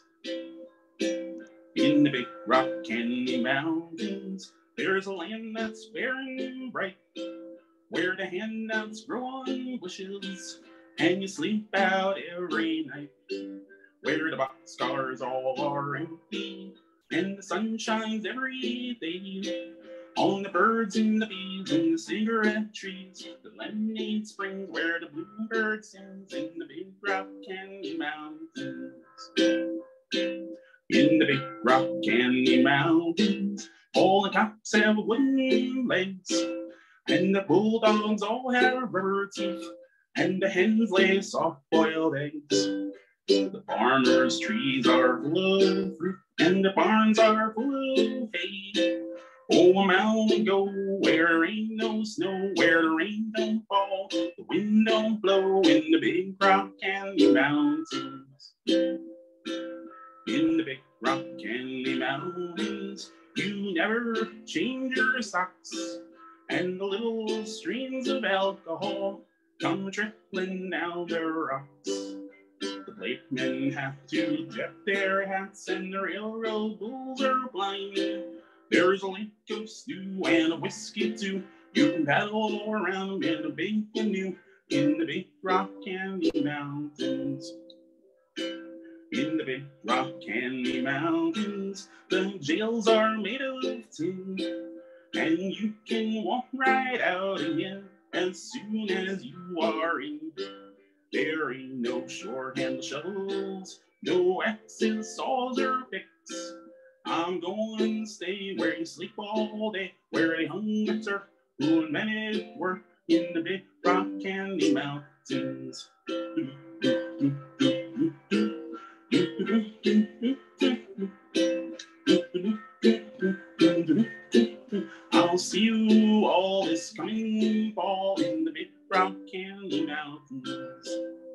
In the Big Rock Candy Mountains, there's a land that's fair and bright, where the handouts grow on bushes, and you sleep out every night, where the boxcars all are empty, and the sun shines every day on the birds and the bees and the cigarette trees, the lemonade springs where the bluebird sings in the Big Rock Candy Mountains. In the Big Rock Candy Mountains, all the cops have wooden legs, and the bulldogs all have rubber teeth, and the hens lay soft-boiled eggs. The farmers' trees are full of fruit, and the barns are full of hay. Oh, a mountain go where there ain't no snow, where the rain don't fall, the wind don't blow in the Big Rock Candy Mountains. In the Big Rock Candy Mountains, you never change your socks, and the little streams of alcohol come trickling down the rocks. The brakemen have to jet their hats, and the railroad bulls are blind. There's a lake of stew and a whiskey too. You can paddle around in a big canoe in the Big Rock Candy Mountains. In the Big Rock Candy Mountains, the jails are made of tin, and you can walk right out again as soon as you are in. There ain't no short-handled shovels, no axes, saws, or picks. I'm going to stay where you sleep all day, where they hung the turf who invented work in the Big Rock Candy Mountains. I'll see you all this coming fall in the Big Rock Candy Mountains.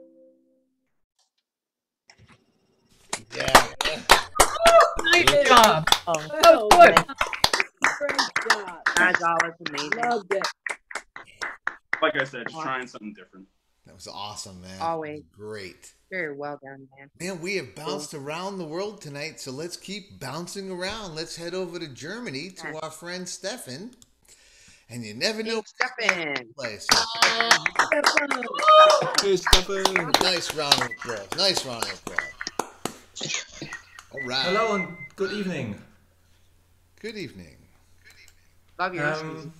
Yeah. Nice job. Oh, so good. Great job. That's always amazing. Loved it. Like I said, just trying something different. That was awesome, man. Always. Great. Very well done, man. Man, we have bounced around the world tonight, so let's keep bouncing around. Let's head over to Germany to our friend Stefan. And you never know Stefan. Place. Stefan. Hey, Stefan. Nice round of applause. Nice round of applause. All right. Hello and good evening. Good evening. Love your um,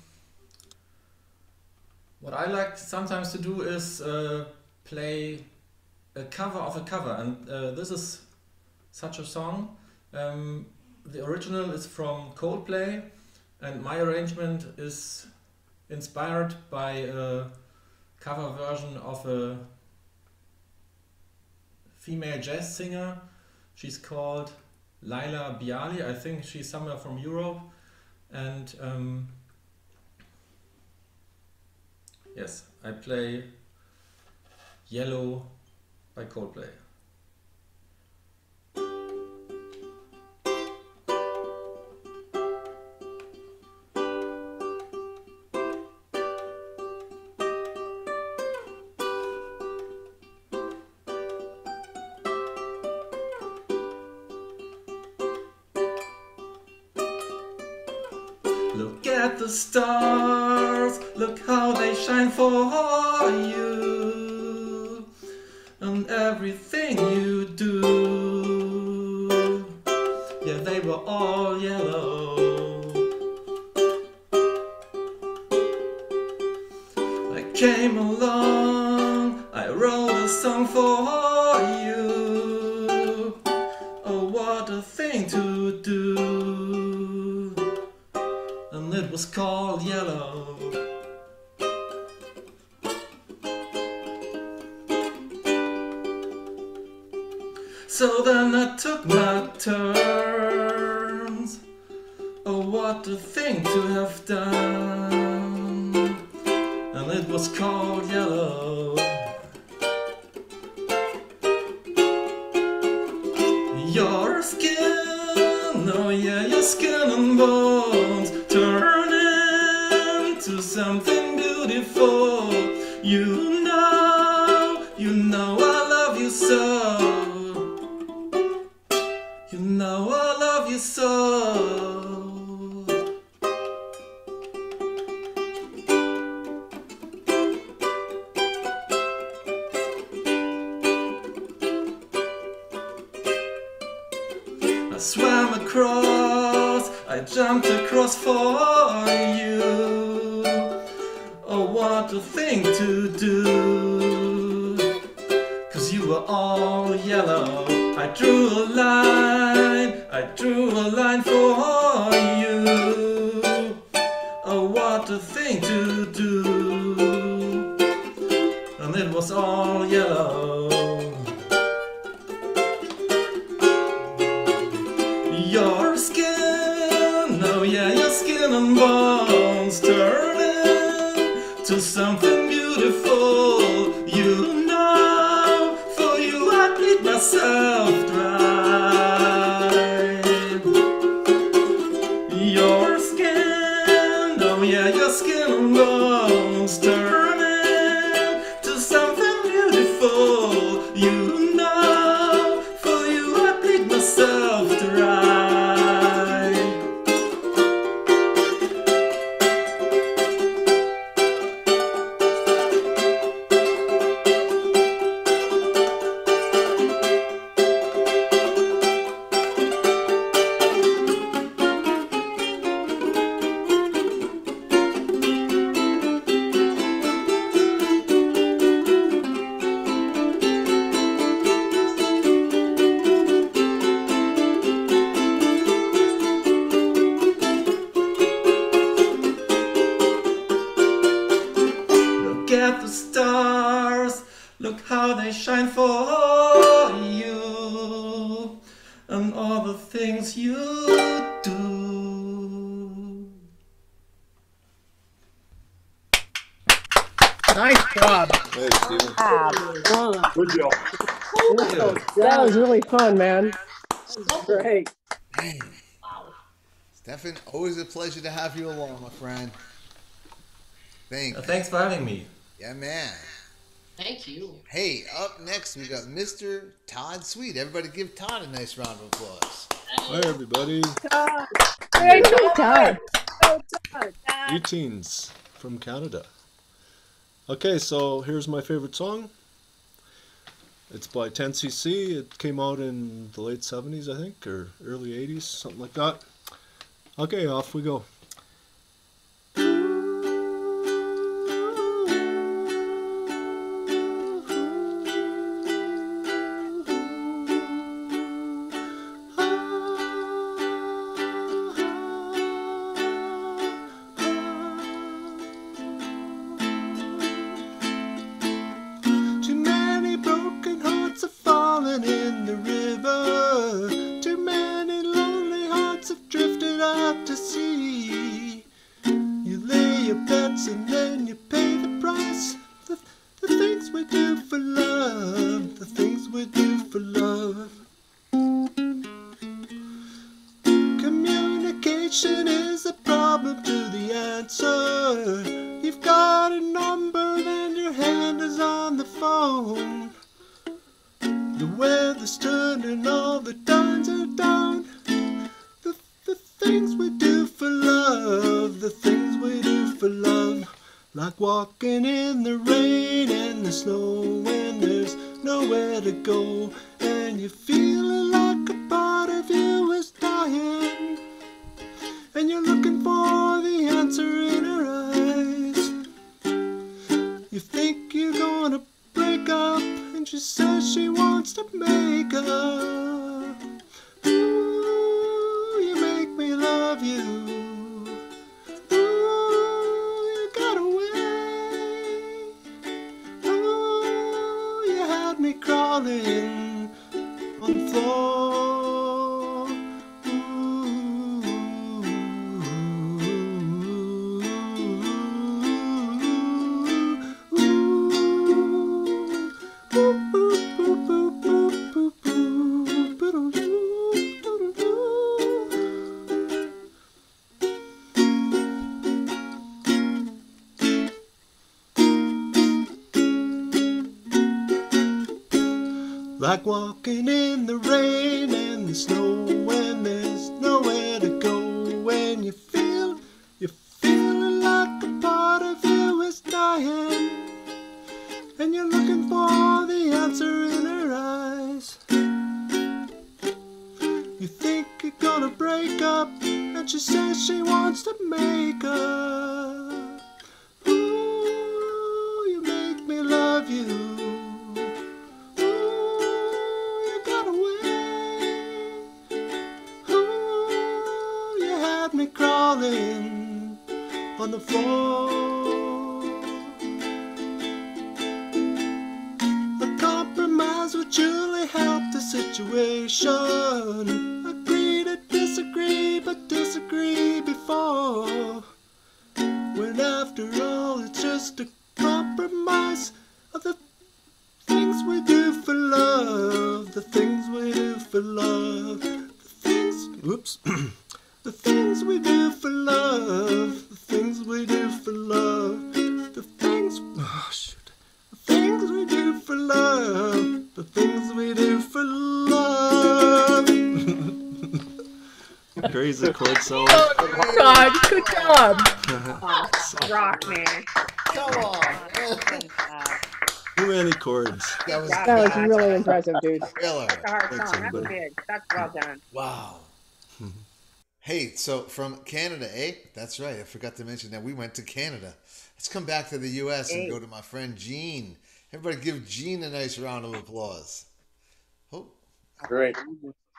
What I like sometimes to do is uh, play a cover of a cover, and uh, this is such a song. Um, the original is from Coldplay, and my arrangement is inspired by a cover version of a female jazz singer. She's called Laila Bialy. I think she's somewhere from Europe, and um, yes, I play Yellow by Coldplay. Look at the stars, look how they shine for you, and everything you do, yeah, they were all yellow. I came along, I wrote a song for you, oh what a thing to do. And it was called Yellow. So then I took my turns. Oh, what a thing to have done. And it was called Yellow. Your skin, oh yeah, your skin and bones turn into something beautiful. You know, you know I love you so. You know I love you so. I swam across, I jumped across for you. Oh, what a thing to do. 'Cause you were all yellow. I drew a line, I drew a line for you. Oh, what a thing to do. And it was all yellow. Your skin, oh yeah, your skin and bones turn into something beautiful. You know, for you I bleed myself dry. Your skin, oh yeah, your skin the stars, look how they shine for you, and all the things you do. Nice job. Thanks, Steven. Good job. That was really fun, man. Great. Stefan, always a pleasure to have you along, my friend. Thanks. Uh, thanks for having me. Yeah, man. Thank you. Hey, up next we got Mister Todd Sweet. Everybody give Todd a nice round of applause. Hi, everybody. Todd. Hey, Todd. Greetings from Canada. Okay, so here's my favorite song. It's by ten C C. It came out in the late seventies, I think, or early eighties, something like that. Okay, off we go. Too many broken hearts are falling in the river. Too many lonely hearts have drifted out to sea. You lay your bets and then you pay the price. The, the things we do for love, the things we do for love. Communication is the problem to the answer. You've got a number, then your hand is on the phone. The weather's turning, all the times are down. The, the things we do for love, the things we do for love. Like walking in the rain and the snow when there's nowhere to go. And you're feeling like a part of you is dying. And you're looking for the answer in her eyes. You think you're gonna break up, and she says she wants to make up. Ooh, you make me love you. Ooh, you got away. Ooh, you had me crawling on the floor. Like walking in the rain and the snow when there's nowhere to go. When you feel, you're feeling like a part of you is dying. And you're looking for the answer in her eyes. You think you're gonna break up, and she says she wants to make up. Ooh, you make me love you. Me crawling on the floor. A compromise would surely help the situation. Agree to disagree, but disagree before. When after all it's just a compromise of the things we do for love, the things we do for love, the things, oops. The things we do for love, the things we do for love, the things, oh shoot, the things we do for love, the things we do for love. Crazy chord solo. Todd, good job. Rock, man. Come on. Too many chords. That was, That was really impressive, dude. killer. That's a hard Thanks, song. That's everybody. big. That's well done. Wow. Hey, so from Canada, eh? That's right. I forgot to mention that we went to Canada. Let's come back to the U S and Hey. go to my friend Gene. Everybody give Gene a nice round of applause. Oh, Great.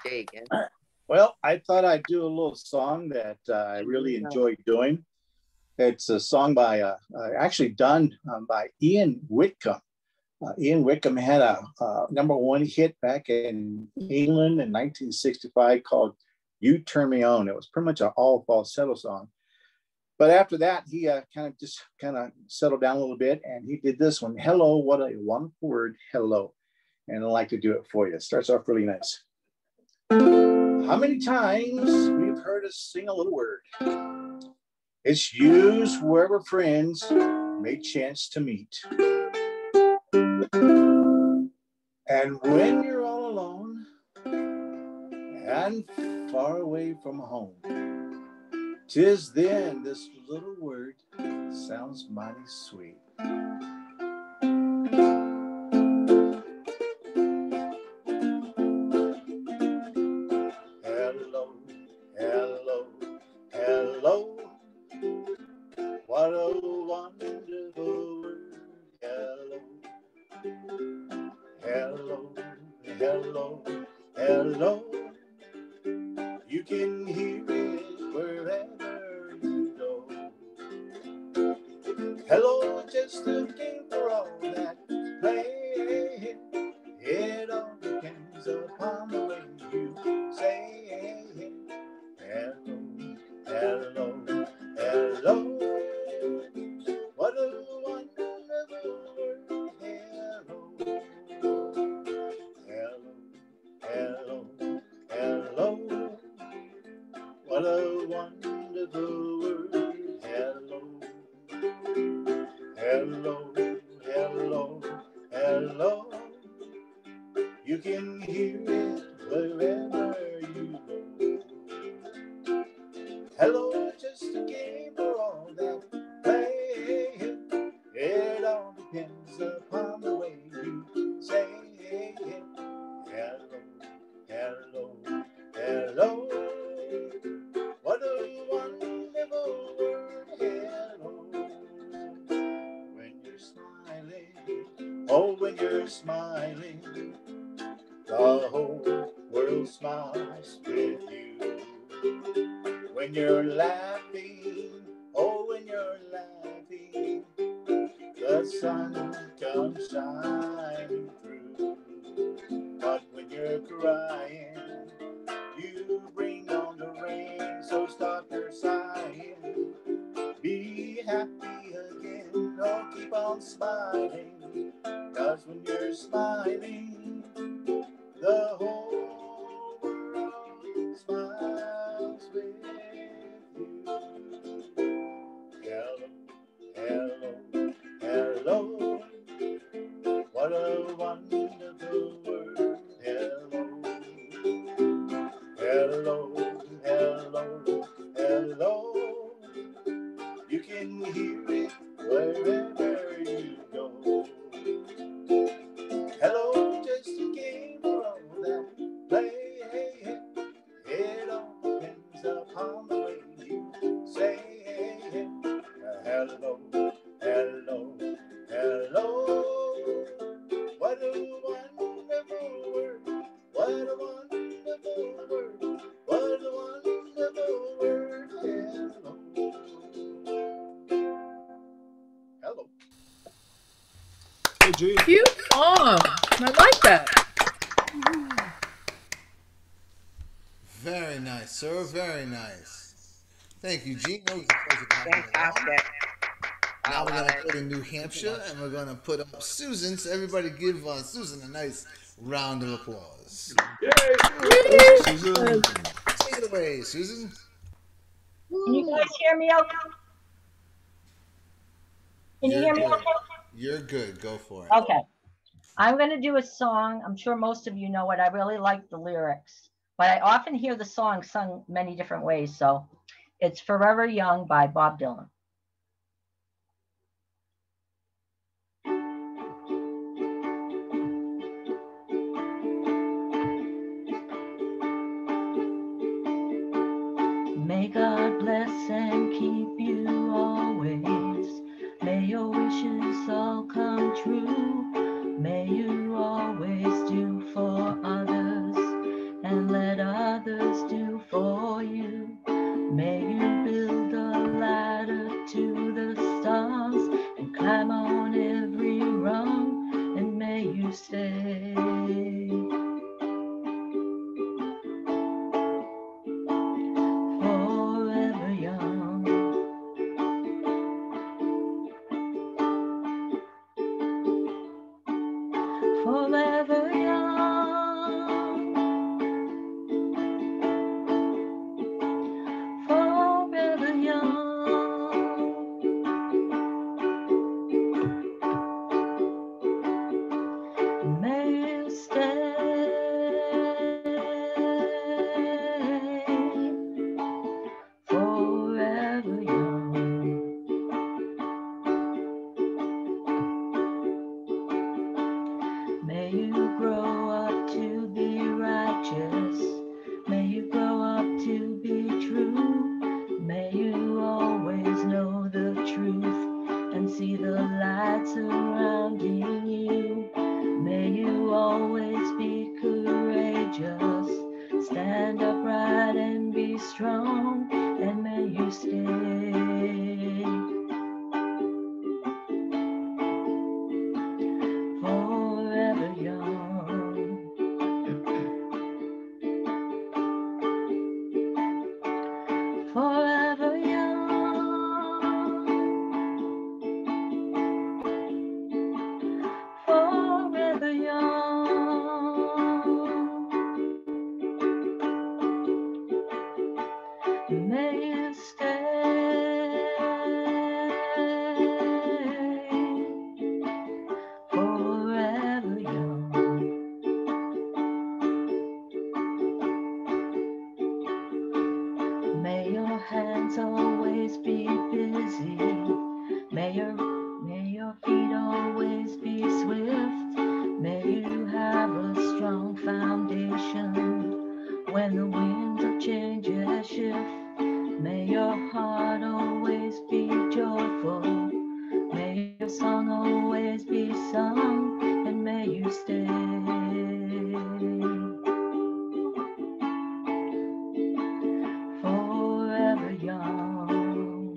Well, I thought I'd do a little song that uh, I really enjoy doing. It's a song by, uh, uh, actually done um, by Ian Whitcomb. Uh, Ian Whitcomb had a uh, number one hit back in England in nineteen sixty-five called You Turn Me On. It was pretty much an all falsetto song. But after that, he uh, kind of just kind of settled down a little bit, and he did this one, Hello, what a wonderful word, hello. And I'd like to do it for you. It starts off really nice. How many times we've heard us sing a little word? It's used wherever friends may chance to meet. And when you're all alone and far away from home, 'tis then this little word sounds mighty sweet. Hello, hello, hello. What a wonderful word. Hello, hello, hello, hello. You can hear it wherever you go. Hello, just a game for all that play. It all depends upon the way you say it. Hello, hello, hello. What a wonderful word. Hello, hello, hello, hello. What a wonderful word. Hello, hello, hello, hello. You can hear it wherever you go. Hello, just a game for all that play. It all depends upon the way you say it. Hello, hello, hello. What a wonderful word. Hello. When you're smiling, oh, when you're smiling, the whole world smiles with you. When you're laughing, oh, when you're laughing, the sun comes shining through. But when you're crying, you bring on the rain, so stop your sighing. Be happy again, oh, keep on smiling, 'cause when you're smiling, the whole world smiles with you. Hello, hello, hello. What a wonderful word. Hello, hello, hello, hello. You can hear it wherever you go. Hello, just a game for all that play. It all depends upon the way you say it. Hello, hello, hello. What a wonderful word. What a wonderful word. What a wonderful word. Hello. Hello. Hey, Gene. Cute song. I like that. Very nice, sir. Very nice. Thank you, Gene. That was a pleasure to have you along. Now we're going to go to New Hampshire, and we're going to put up Susan. So everybody give uh, Susan a nice round of applause. Yay! Susan. Take it away, Susan. Can you guys hear me okay? Can you You're hear me good. okay? You're good. Go for it. Okay. I'm going to do a song. I'm sure most of you know it. I really like the lyrics, but I often hear the song sung many different ways. So it's Forever Young by Bob Dylan. May God bless and keep you always. May your wishes all come true. May you always do for others and let others do for you. May you build a ladder forever young, forever young. May you stay forever young. May you grow up to be righteous. May you grow up to be true. May you always know the truth and see the light surrounding you. May you always be courageous. Stand upright and be strong. And may you stay forever young. Forever young. Forever young. May you stay forever young. May your hands always be busy. May your, may your feet always be swift. May you have a strong foundation when the winds of change shift. May your heart always be joyful. May your song always be sung. And may you stay forever young.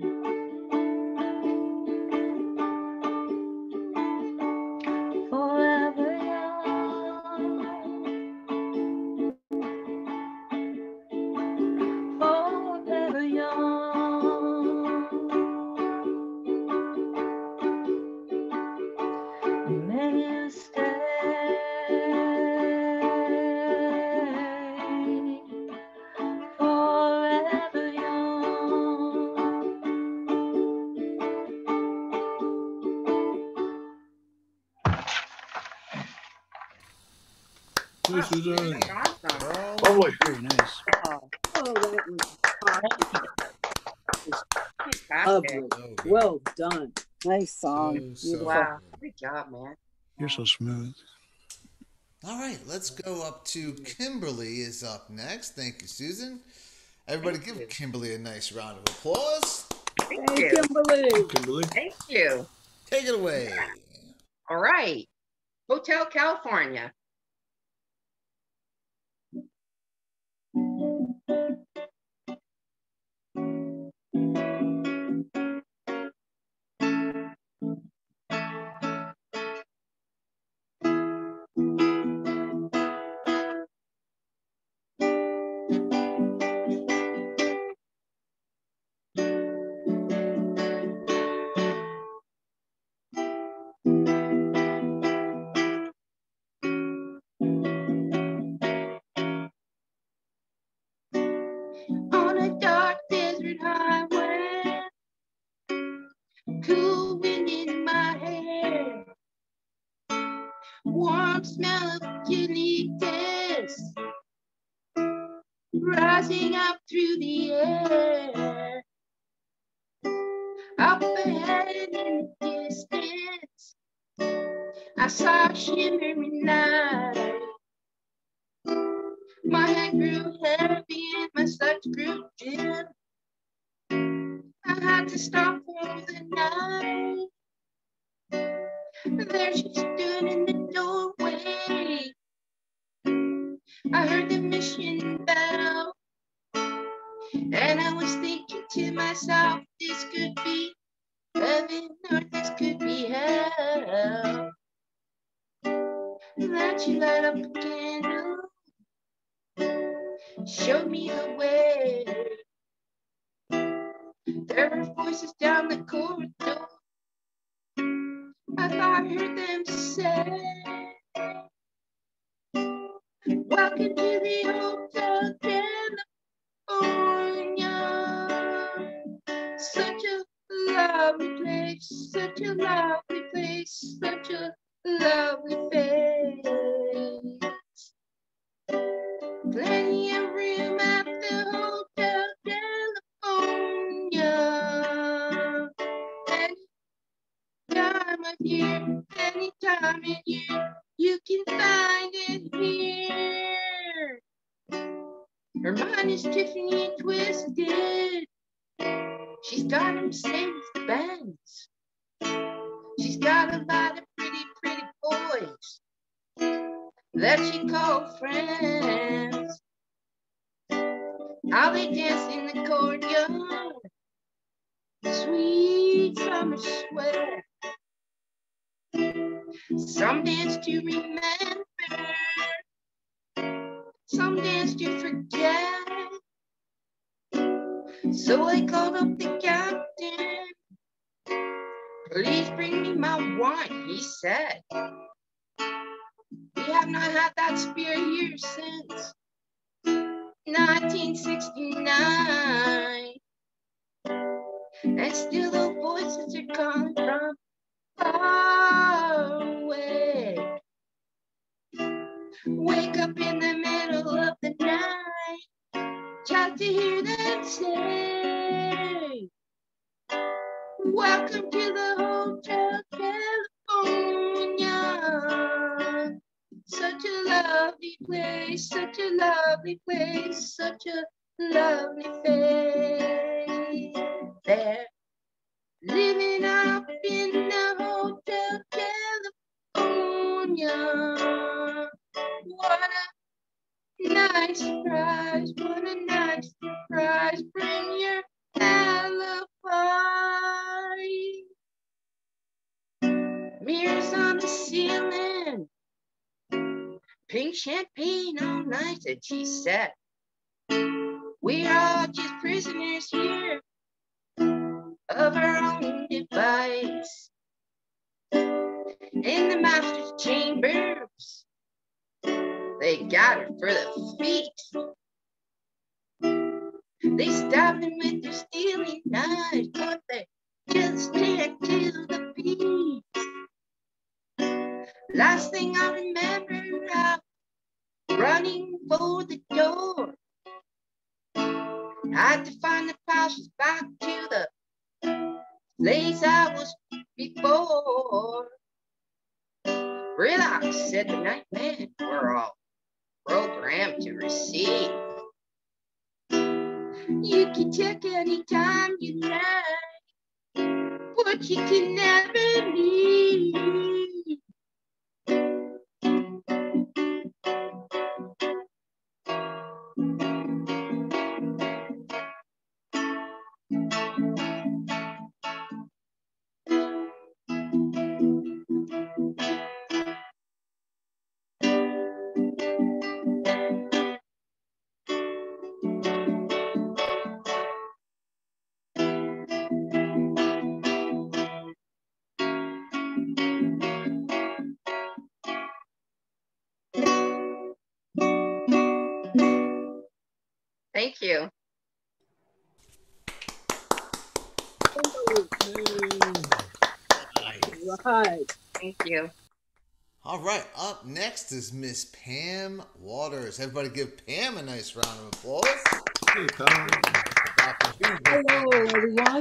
Forever young. Forever young. May you stay forever young. This is a Lovely. Very nice. Oh, oh, that was Fantastic. lovely. Well done. Nice song. So, so Beautiful. Wow. Good job, man. You're so smooth. All right, let's go up to Kimberly is up next. Thank you, Susan. Everybody Thank give you. Kimberly a nice round of applause. Thank Hey, you. Kimberly. Kimberly. Thank you. Take it away. All right. Hotel California. On a dark desert highway, cool wind in my hair, warm smell of eucalyptus rising up through the air. Up ahead in the distance, I saw a shimmering light. My head grew heavy and my sight grew dim. I had to stop for the night. There she stood in the doorway. I heard the mission bell, and I was thinking to myself, this could be heaven or this could be hell. Then she light up a candle, showed me the way. There were voices down the corridor. I thought I heard them say, Welcome to the Hotel California. Such a lovely place, such a lovely place, such a lovely face. Plenty of room at the Hotel California. Any time of year, any time of year, you can find it here. Her mind is Tiffany and twisted. She's got Mercedes Benz. She's got a lot of pretty, pretty boys that she calls friends. How they dance in the courtyard, sweet summer sweat. Some dance to remember, some dance to forget. So I called up the captain. Please bring me my wine, he said. We have not had that spirit here since nineteen sixty-nine. And still the voices are coming from far away. Wake up in the middle of the night just to hear them say, welcome to the Hotel California. Such a lovely place, such a lovely place, such a lovely face. There, living up in the Hotel California. What a nice surprise, what a nice surprise. Bring your alibi. Mirrors on the ceiling, pink champagne all night, and she said, we're all just prisoners here of our own device. In the master's chambers, they got her for the feet. They stabbed him with their steely knives, but they just can't kill the beat. Last thing I remember, I was running for the door. I had to find the passage back to the place I was before. Relax, said the night man, we're all programmed to receive. You can check anytime you like, but you can never leave. Thank you. Right. Thank you. All right, up next is Miss Pam Waters. Everybody give Pam a nice round of applause. Hello, everyone.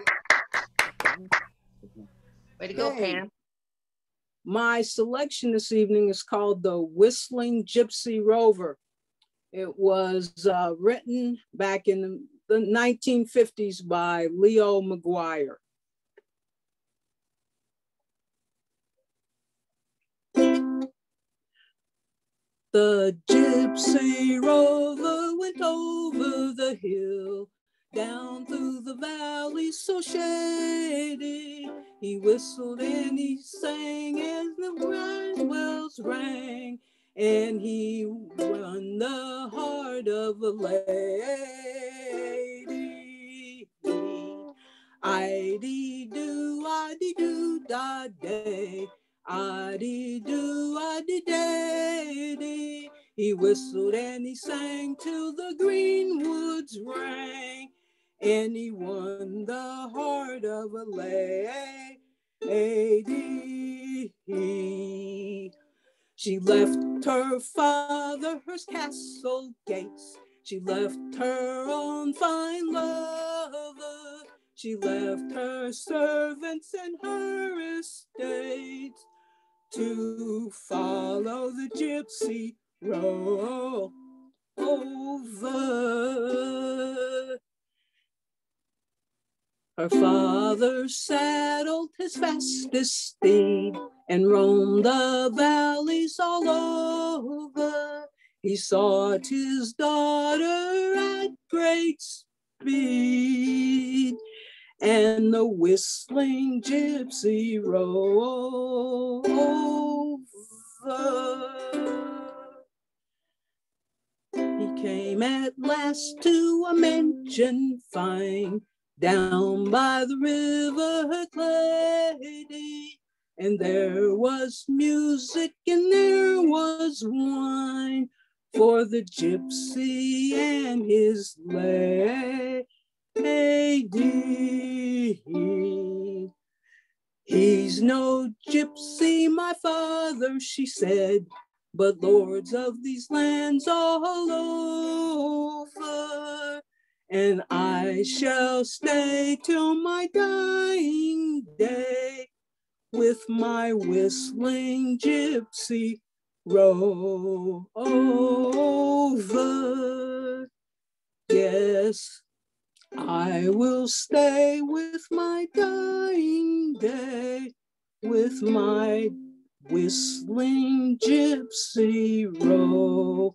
Way to go, Hey. Pam. My selection this evening is called The Whistling Gypsy Rover. It was uh, written back in the, the nineteen fifties by Leo McGuire. The gypsy rover went over the hill, down through the valley so shady. He whistled and he sang as the grind wells rang, and he won the heart of a lady. I-dee-doo, I-dee-doo, da-day. I-dee-doo, I-dee-day-dee. He whistled and he sang till the green woods rang, and he won the heart of a lady. She left her father's castle gates. She left her own fine lover. She left her servants and her estates to follow the gypsy rover. Her father saddled his fastest steed and roamed the valleys all over. He sought his daughter at great speed, and the whistling gypsy rode over. He came at last to a mansion fine, down by the river Clady, and there was music and there was wine for the gypsy and his lady. He's no gypsy, my father, she said, but lords of these lands all over. And I shall stay till my dying day with my whistling gypsy rover. Yes, I will stay with my dying day with my whistling gypsy rover.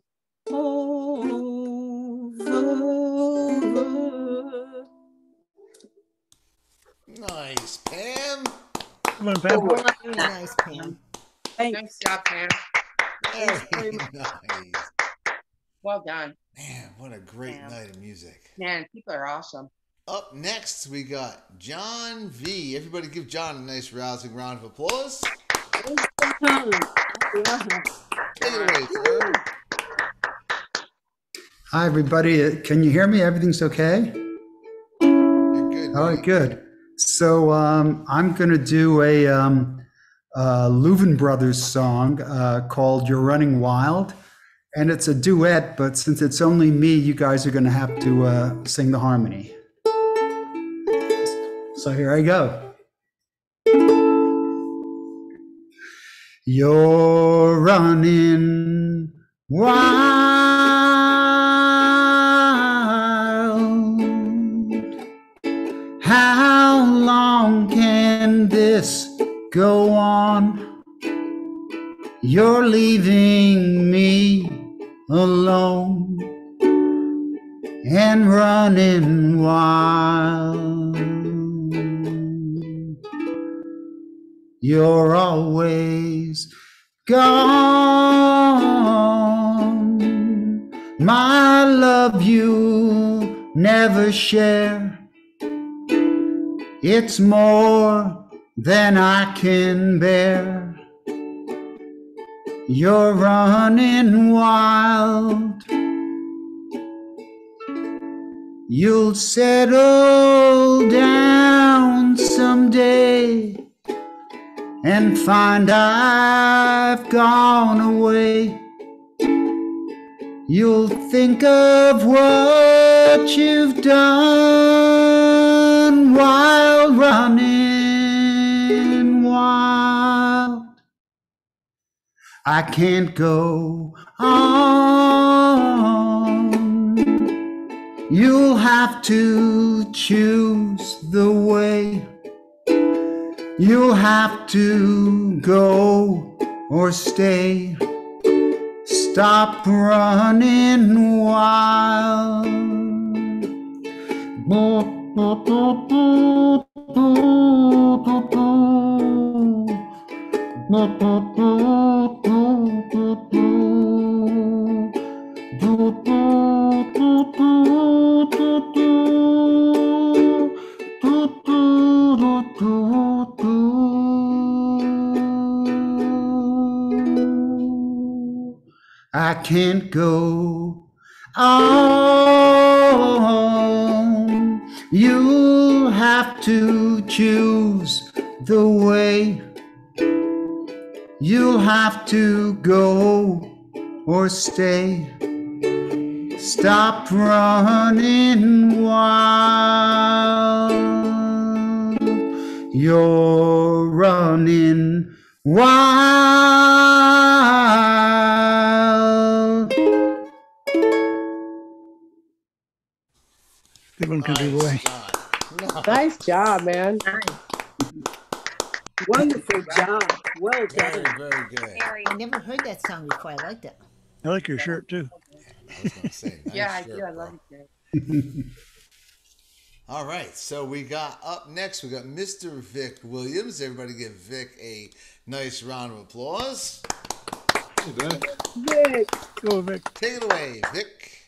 Nice, Pam. Come on, Pam. Very nice, Pam. Nice job, Pam. Very nice. Well done. Man, what a great Pam. night of music. Man, people are awesome. Up next, we got John V. Everybody give John a nice rousing round of applause. Take it away, sir. Hi, everybody. Uh, Can you hear me? Everything's okay? You're good. All right, good. So um, I'm going to do a um, uh, Leuven Brothers song uh, called You're Running Wild. And it's a duet, but since it's only me, you guys are going to have to uh, sing the harmony. So here I go. You're running wild. How long can this go on? You're leaving me alone and running wild. You're always gone. My love you never share. It's more than I can bear. You're running wild. You'll settle down someday and find I've gone away. You'll think of what you've done while running wild. I can't go on. You'll have to choose the way. You'll have to go or stay. Stop running wild. I can't go on. You'll have to choose the way. You'll have to go or stay. Stop running wild. You're running wild. Good one, Country Nice Boy. job. No. Nice job, man. Wonderful job. Well Very, done. very good. I never heard that song before. I liked it. I like your shirt too. I was going to say, nice Yeah, I shirt, do. I bro. love it. All right, so we got up next, we got Mister Vic Williams. Everybody give Vic a nice round of applause. Vic. Go, Vic. Take it away, Vic.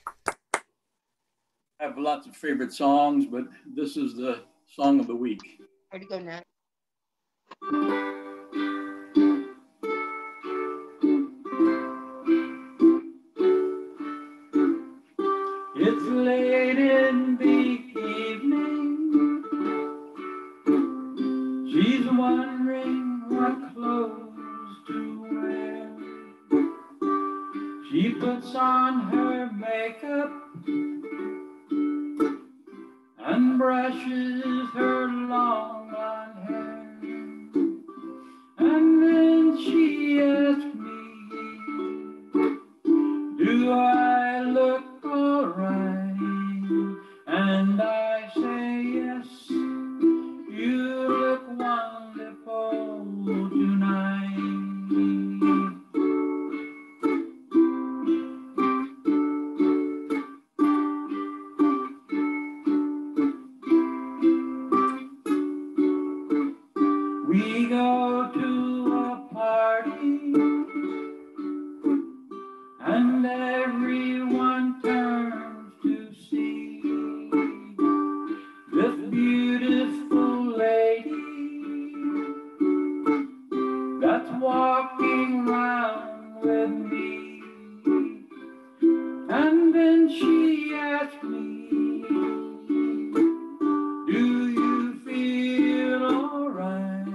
I have lots of favorite songs, but this is the song of the week. Where'd you go now? It's late in the evening. She's wondering what clothes to wear. She puts on her makeup and brushes her long blonde hair. And then she asks me, do I look alright? And I say yes, you look wonderful tonight. We go to a party and everyone turns to see this beautiful lady that's walking round with me. And then she asks me, do you feel alright?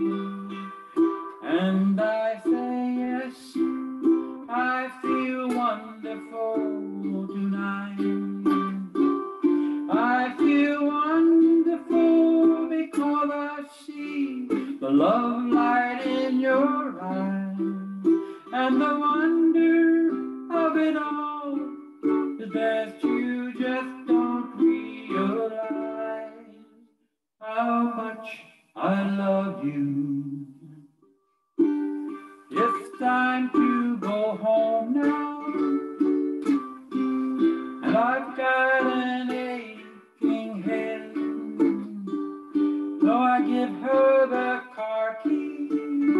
And I say yes, I feel wonderful tonight. I feel wonderful because I see the love light in your eyes. And the wonder of it all is that you just don't realize how much I love you. It's time to go home now, and I've got an aching head. So I give her the car key,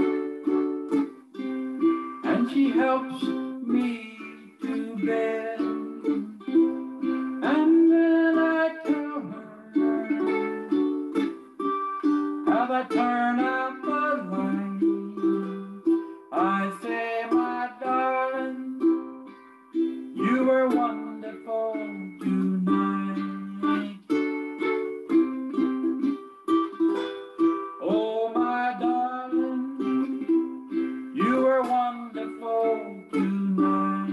and she helps me to bed. And then I tell her how I turn out the light. I say, my darling, you were wonderful tonight. Oh, my darling, you were wonderful tonight.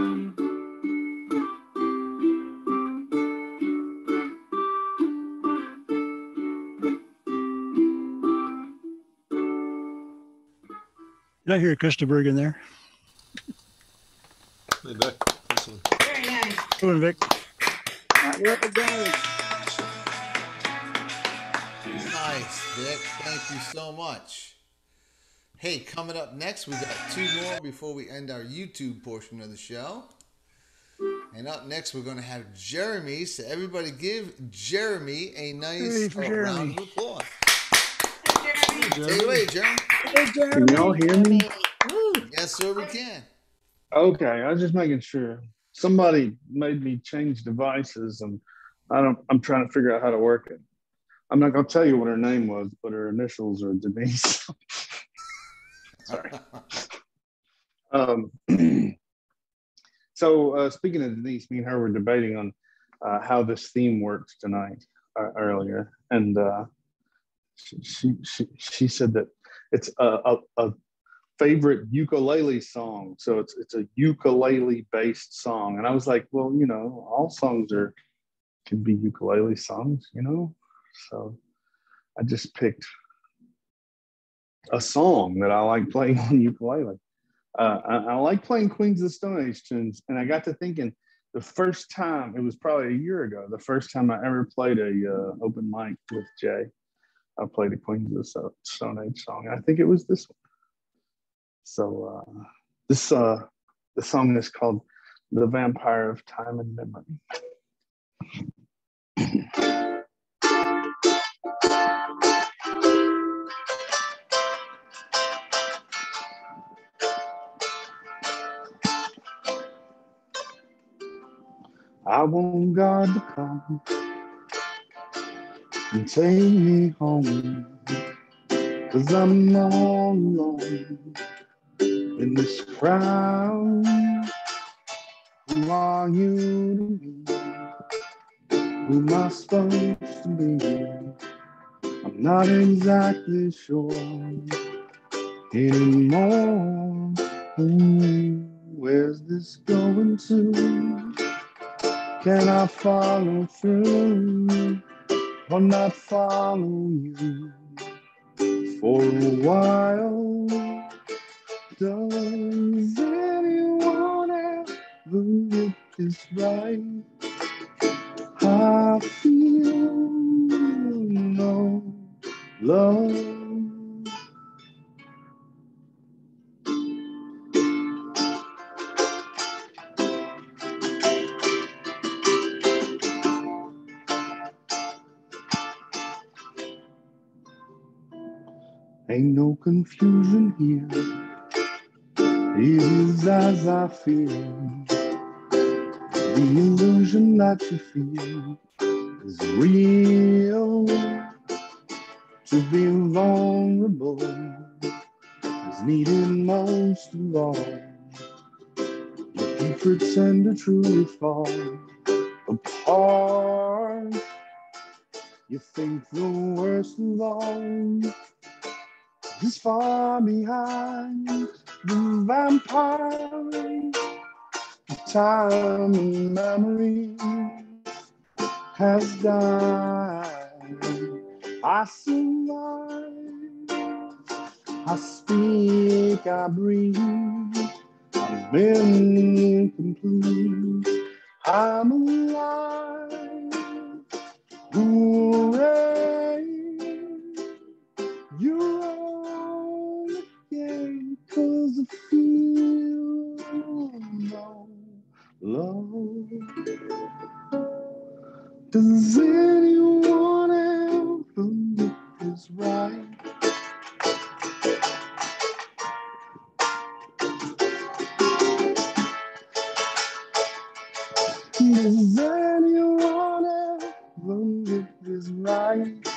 Did I hear Christopher in there? Hey, Vic. Listen. Very nice. Go on, Vic. Well done. Nice, Vic. Thank you so much. Hey, coming up next, we got two more before we end our YouTube portion of the show. And up next, we're going to have Jeremy. So everybody give Jeremy a nice for uh, Jeremy. round of applause. Jeremy. Take it away, Jeremy. Hey, Jeremy. Can y'all hear me? Yes, sir, we can. Okay, I was just making sure. Somebody made me change devices, and I don't. I'm trying to figure out how to work it. I'm not gonna tell you what her name was, but her initials are Denise. Sorry. Um, So uh, speaking of Denise, me and her were debating on uh, how this theme works tonight uh, earlier, and uh, she, she she she said that it's a, a, a favorite ukulele song. So it's it's a ukulele based song, and I was like, well, you know, all songs are can be ukulele songs, you know. So I just picked a song that I like playing on ukulele. Uh, I, I like playing Queens of the Stone Age tunes, and I got to thinking the first time, it was probably a year ago, the first time I ever played a uh, open mic with Jay, I played a Queens of the Stone Age song. And I think it was this one. So uh, this uh, the song is called "The Vampire of Time and Memory." I want God to come and take me home, 'cause I'm all alone in this crowd. Who are you to me? Who am I supposed to be? I'm not exactly sure anymore. Ooh, where's this going to? Can I follow through or not follow you for a while? Does anyone ever get this right? I feel no love. Ain't no confusion here. It is as I feel. The illusion that you feel is real. To be vulnerable is needed most of all. If you pretend to truly fall apart, you think the worst of all is far behind. The vampire of time and memory has died. I survive, I speak, I breathe, I'm incomplete, I'm alive. Hooray, you're all again, 'cause I feel no love. Does anyone ever get this right? Does anyone ever get this right?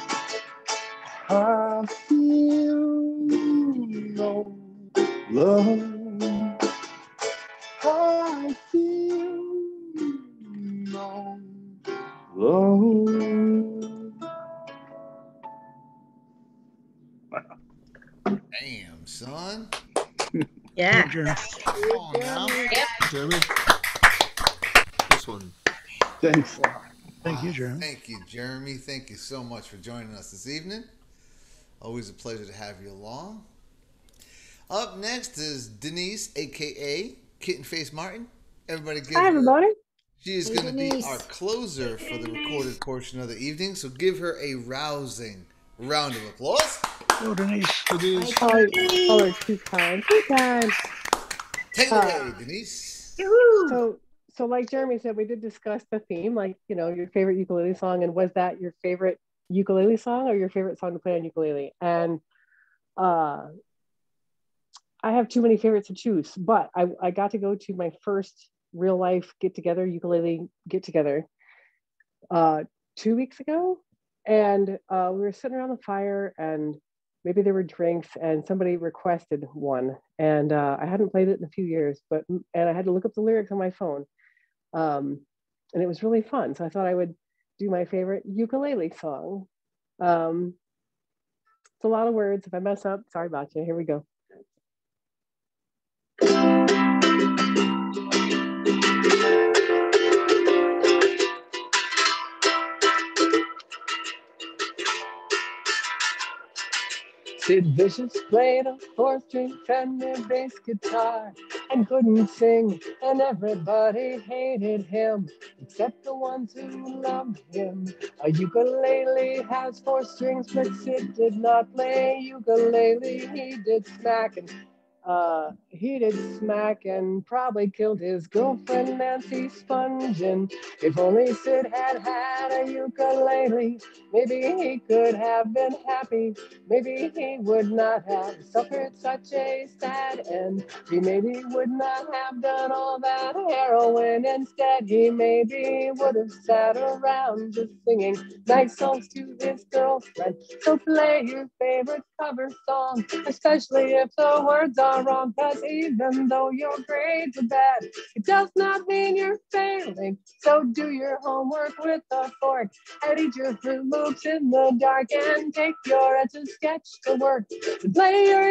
I feel no love. I feel no love. Damn, son. Yeah. Jeremy. Come on now. Jeremy, this one. Thanks. Thank you, Wow. Jeremy. Thank you, Jeremy. Thank you so much for joining us this evening. Always a pleasure to have you along. Up next is Denise, aka Kitten Face Martin. Everybody give Hi, her. everybody. She is Hey, going to be Denise. our closer for the recorded portion of the evening, so give her a rousing round of applause. Go, Denise. Denise. Oh, oh, it's two times. Two times. Take it Uh, away, Denise. So, so like Jeremy said, we did discuss the theme, like, you know, your favorite ukulele song, and was that your favorite ukulele song or your favorite song to play on ukulele? And uh, I have too many favorites to choose, but I, I got to go to my first real life get together, ukulele get together, uh, two weeks ago. And uh, we were sitting around the fire, and maybe there were drinks, and somebody requested one. And uh, I hadn't played it in a few years, but and I had to look up the lyrics on my phone. Um, and it was really fun. So I thought I would do my favorite ukulele song. Um, it's a lot of words. If I mess up, sorry about you. Here we go. Sid Vicious played a four-string Fender bass guitar and couldn't sing, and everybody hated him except the ones who loved him. A ukulele has four strings, but Sid did not play ukulele. He did smack and uh, he did smack and probably killed his girlfriend Nancy Spungen. If only Sid had had a ukulele, maybe he could have been happy. Maybe he would not have suffered such a sad end. He maybe would not have done all that heroin. Instead, he maybe would have sat around just singing nice songs to his girlfriend. So play your favorite cover song, especially if the words are wrong, cause even though your grades are bad, it does not mean you're failing. So do your homework with a fork and eat your Fruit Loops in the dark and take your etch a sketch to work and play your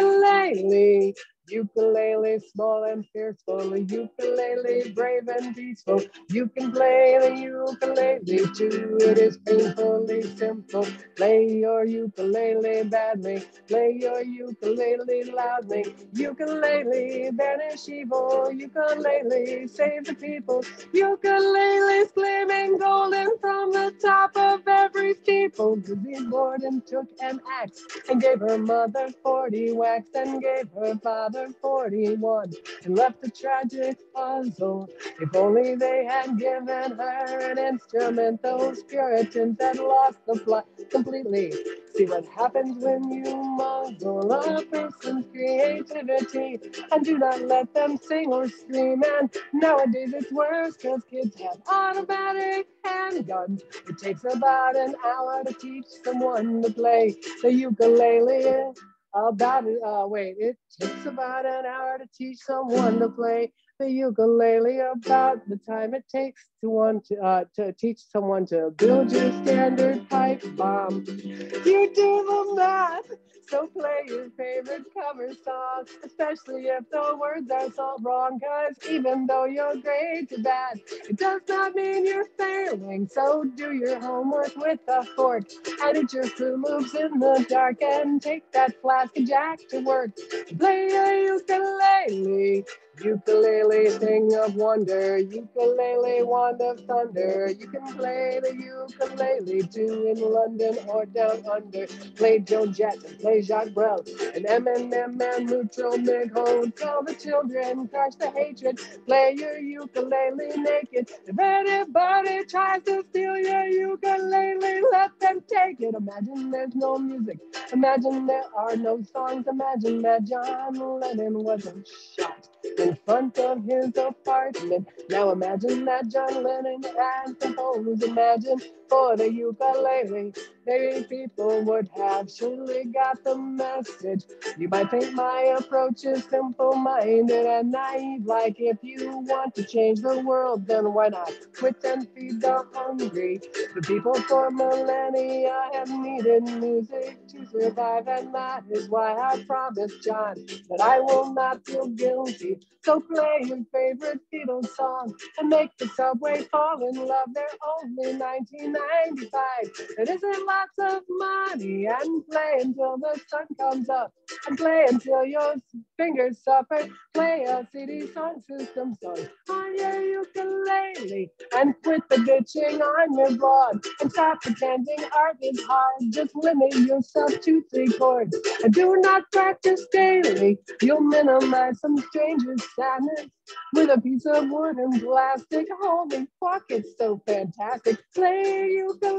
ukulele. Ukulele, small and fearful, ukulele, brave and peaceful. You can play the ukulele too, it is painfully simple. Play your ukulele badly, play your ukulele loudly. Ukulele, banish evil, ukulele, save the people. Ukulele's gleaming golden from the top of every steeple. Goody Gordon took an axe and gave her mother forty whacks and gave her father forty-one and left a tragic puzzle. If only they had given her an instrument, those Puritans had lost the plot completely. See what happens when you muzzle a person's creativity and do not let them sing or scream. And nowadays it's worse because kids have automatic handguns. It takes about an hour to teach someone to play the ukulele. About it, uh, wait, it takes about an hour to teach someone to play the ukulele. About the time it takes to one to uh, to teach someone to build your standard pipe bomb. You do the math, so play your favorite cover song, especially if the words are so wrong. Cause even though your grades are bad, it does not mean you're failing. So do your homework with a fork and eat your Fruit Loops in the dark and take that flask of Jack to work. Play a ukulele. Ukulele, thing of wonder, ukulele, wand of thunder. You can play the ukulele too in London or down under. Play Joe Jackson, play Jacques Brel, and Eminem and Mutual Mid-Hole. Tell the children, crush the hatred, play your ukulele naked. If anybody tries to steal your ukulele, let them take it. Imagine there's no music, imagine there are no songs, imagine that John Lennon wasn't shot in front of his apartment. Now imagine that John Lennon and compose. Imagine for the ukulele, maybe people would have surely got the message. You might think my approach is simple-minded and naive, like if you want to change the world, then why not quit and feed the hungry? The people for millennia have needed music to survive, and that is why I promised John that I will not feel guilty. So play your favorite Beatles song and make the subway fall in love. They're only nineteen ninety-five. It isn't lots of money, and play until the sun comes up, and play until your fingers suffer. Play a C D song system song on your ukulele, and quit the bitching on your blog, and stop pretending art is hard. Just limit yourself to three chords, and do not practice daily. You'll minimize some stranger's sadness with a piece of wood and plastic. Holy fuck, it's so fantastic. Play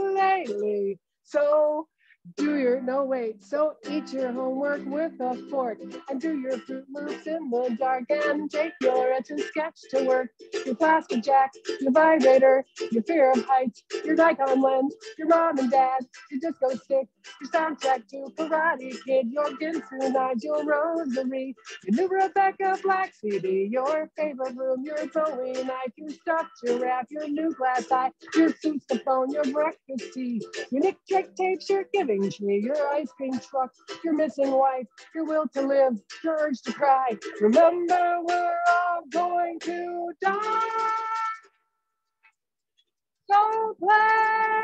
ukulele. So do your, no wait, so eat your homework with a fork and do your Fruit Loops in the dark and take your etch and sketch to work. Your plastic jack, your vibrator, your fear of heights, your Nikon lens, your mom and dad, your disco stick, Your soundtrack to Karate Kid, your Ginsu, Nigel Rosary, your new Rebecca Black C D, your favorite room, your Bowie knife, your stuffed giraffe, your new glass eye, your sousaphone, your breakfast tea, your Nick Drake tapes, your giving tree, your ice cream truck, your missing wife, your will to live, your urge to cry. Remember, we're all going to die. So play.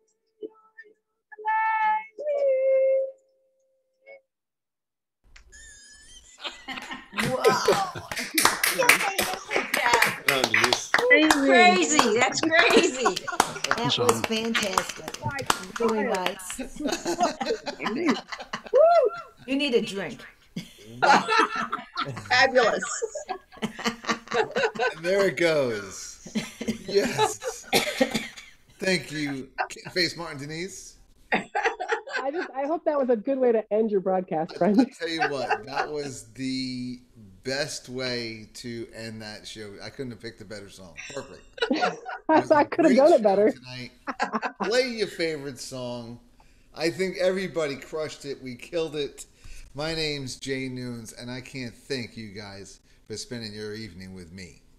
Wow. That's crazy. That's crazy. That was fantastic. Really nice. You need a drink. Fabulous. And there it goes. Yes. Thank you, Face Martin Denise. I just I hope that was a good way to end your broadcast, friend. I'll tell you what, that was the best way to end that show. I couldn't have picked a better song. Perfect. I could have done it better. Tonight. Play your favorite song. I think everybody crushed it. We killed it. My name's Jay Nunes, and I can't thank you guys for spending your evening with me.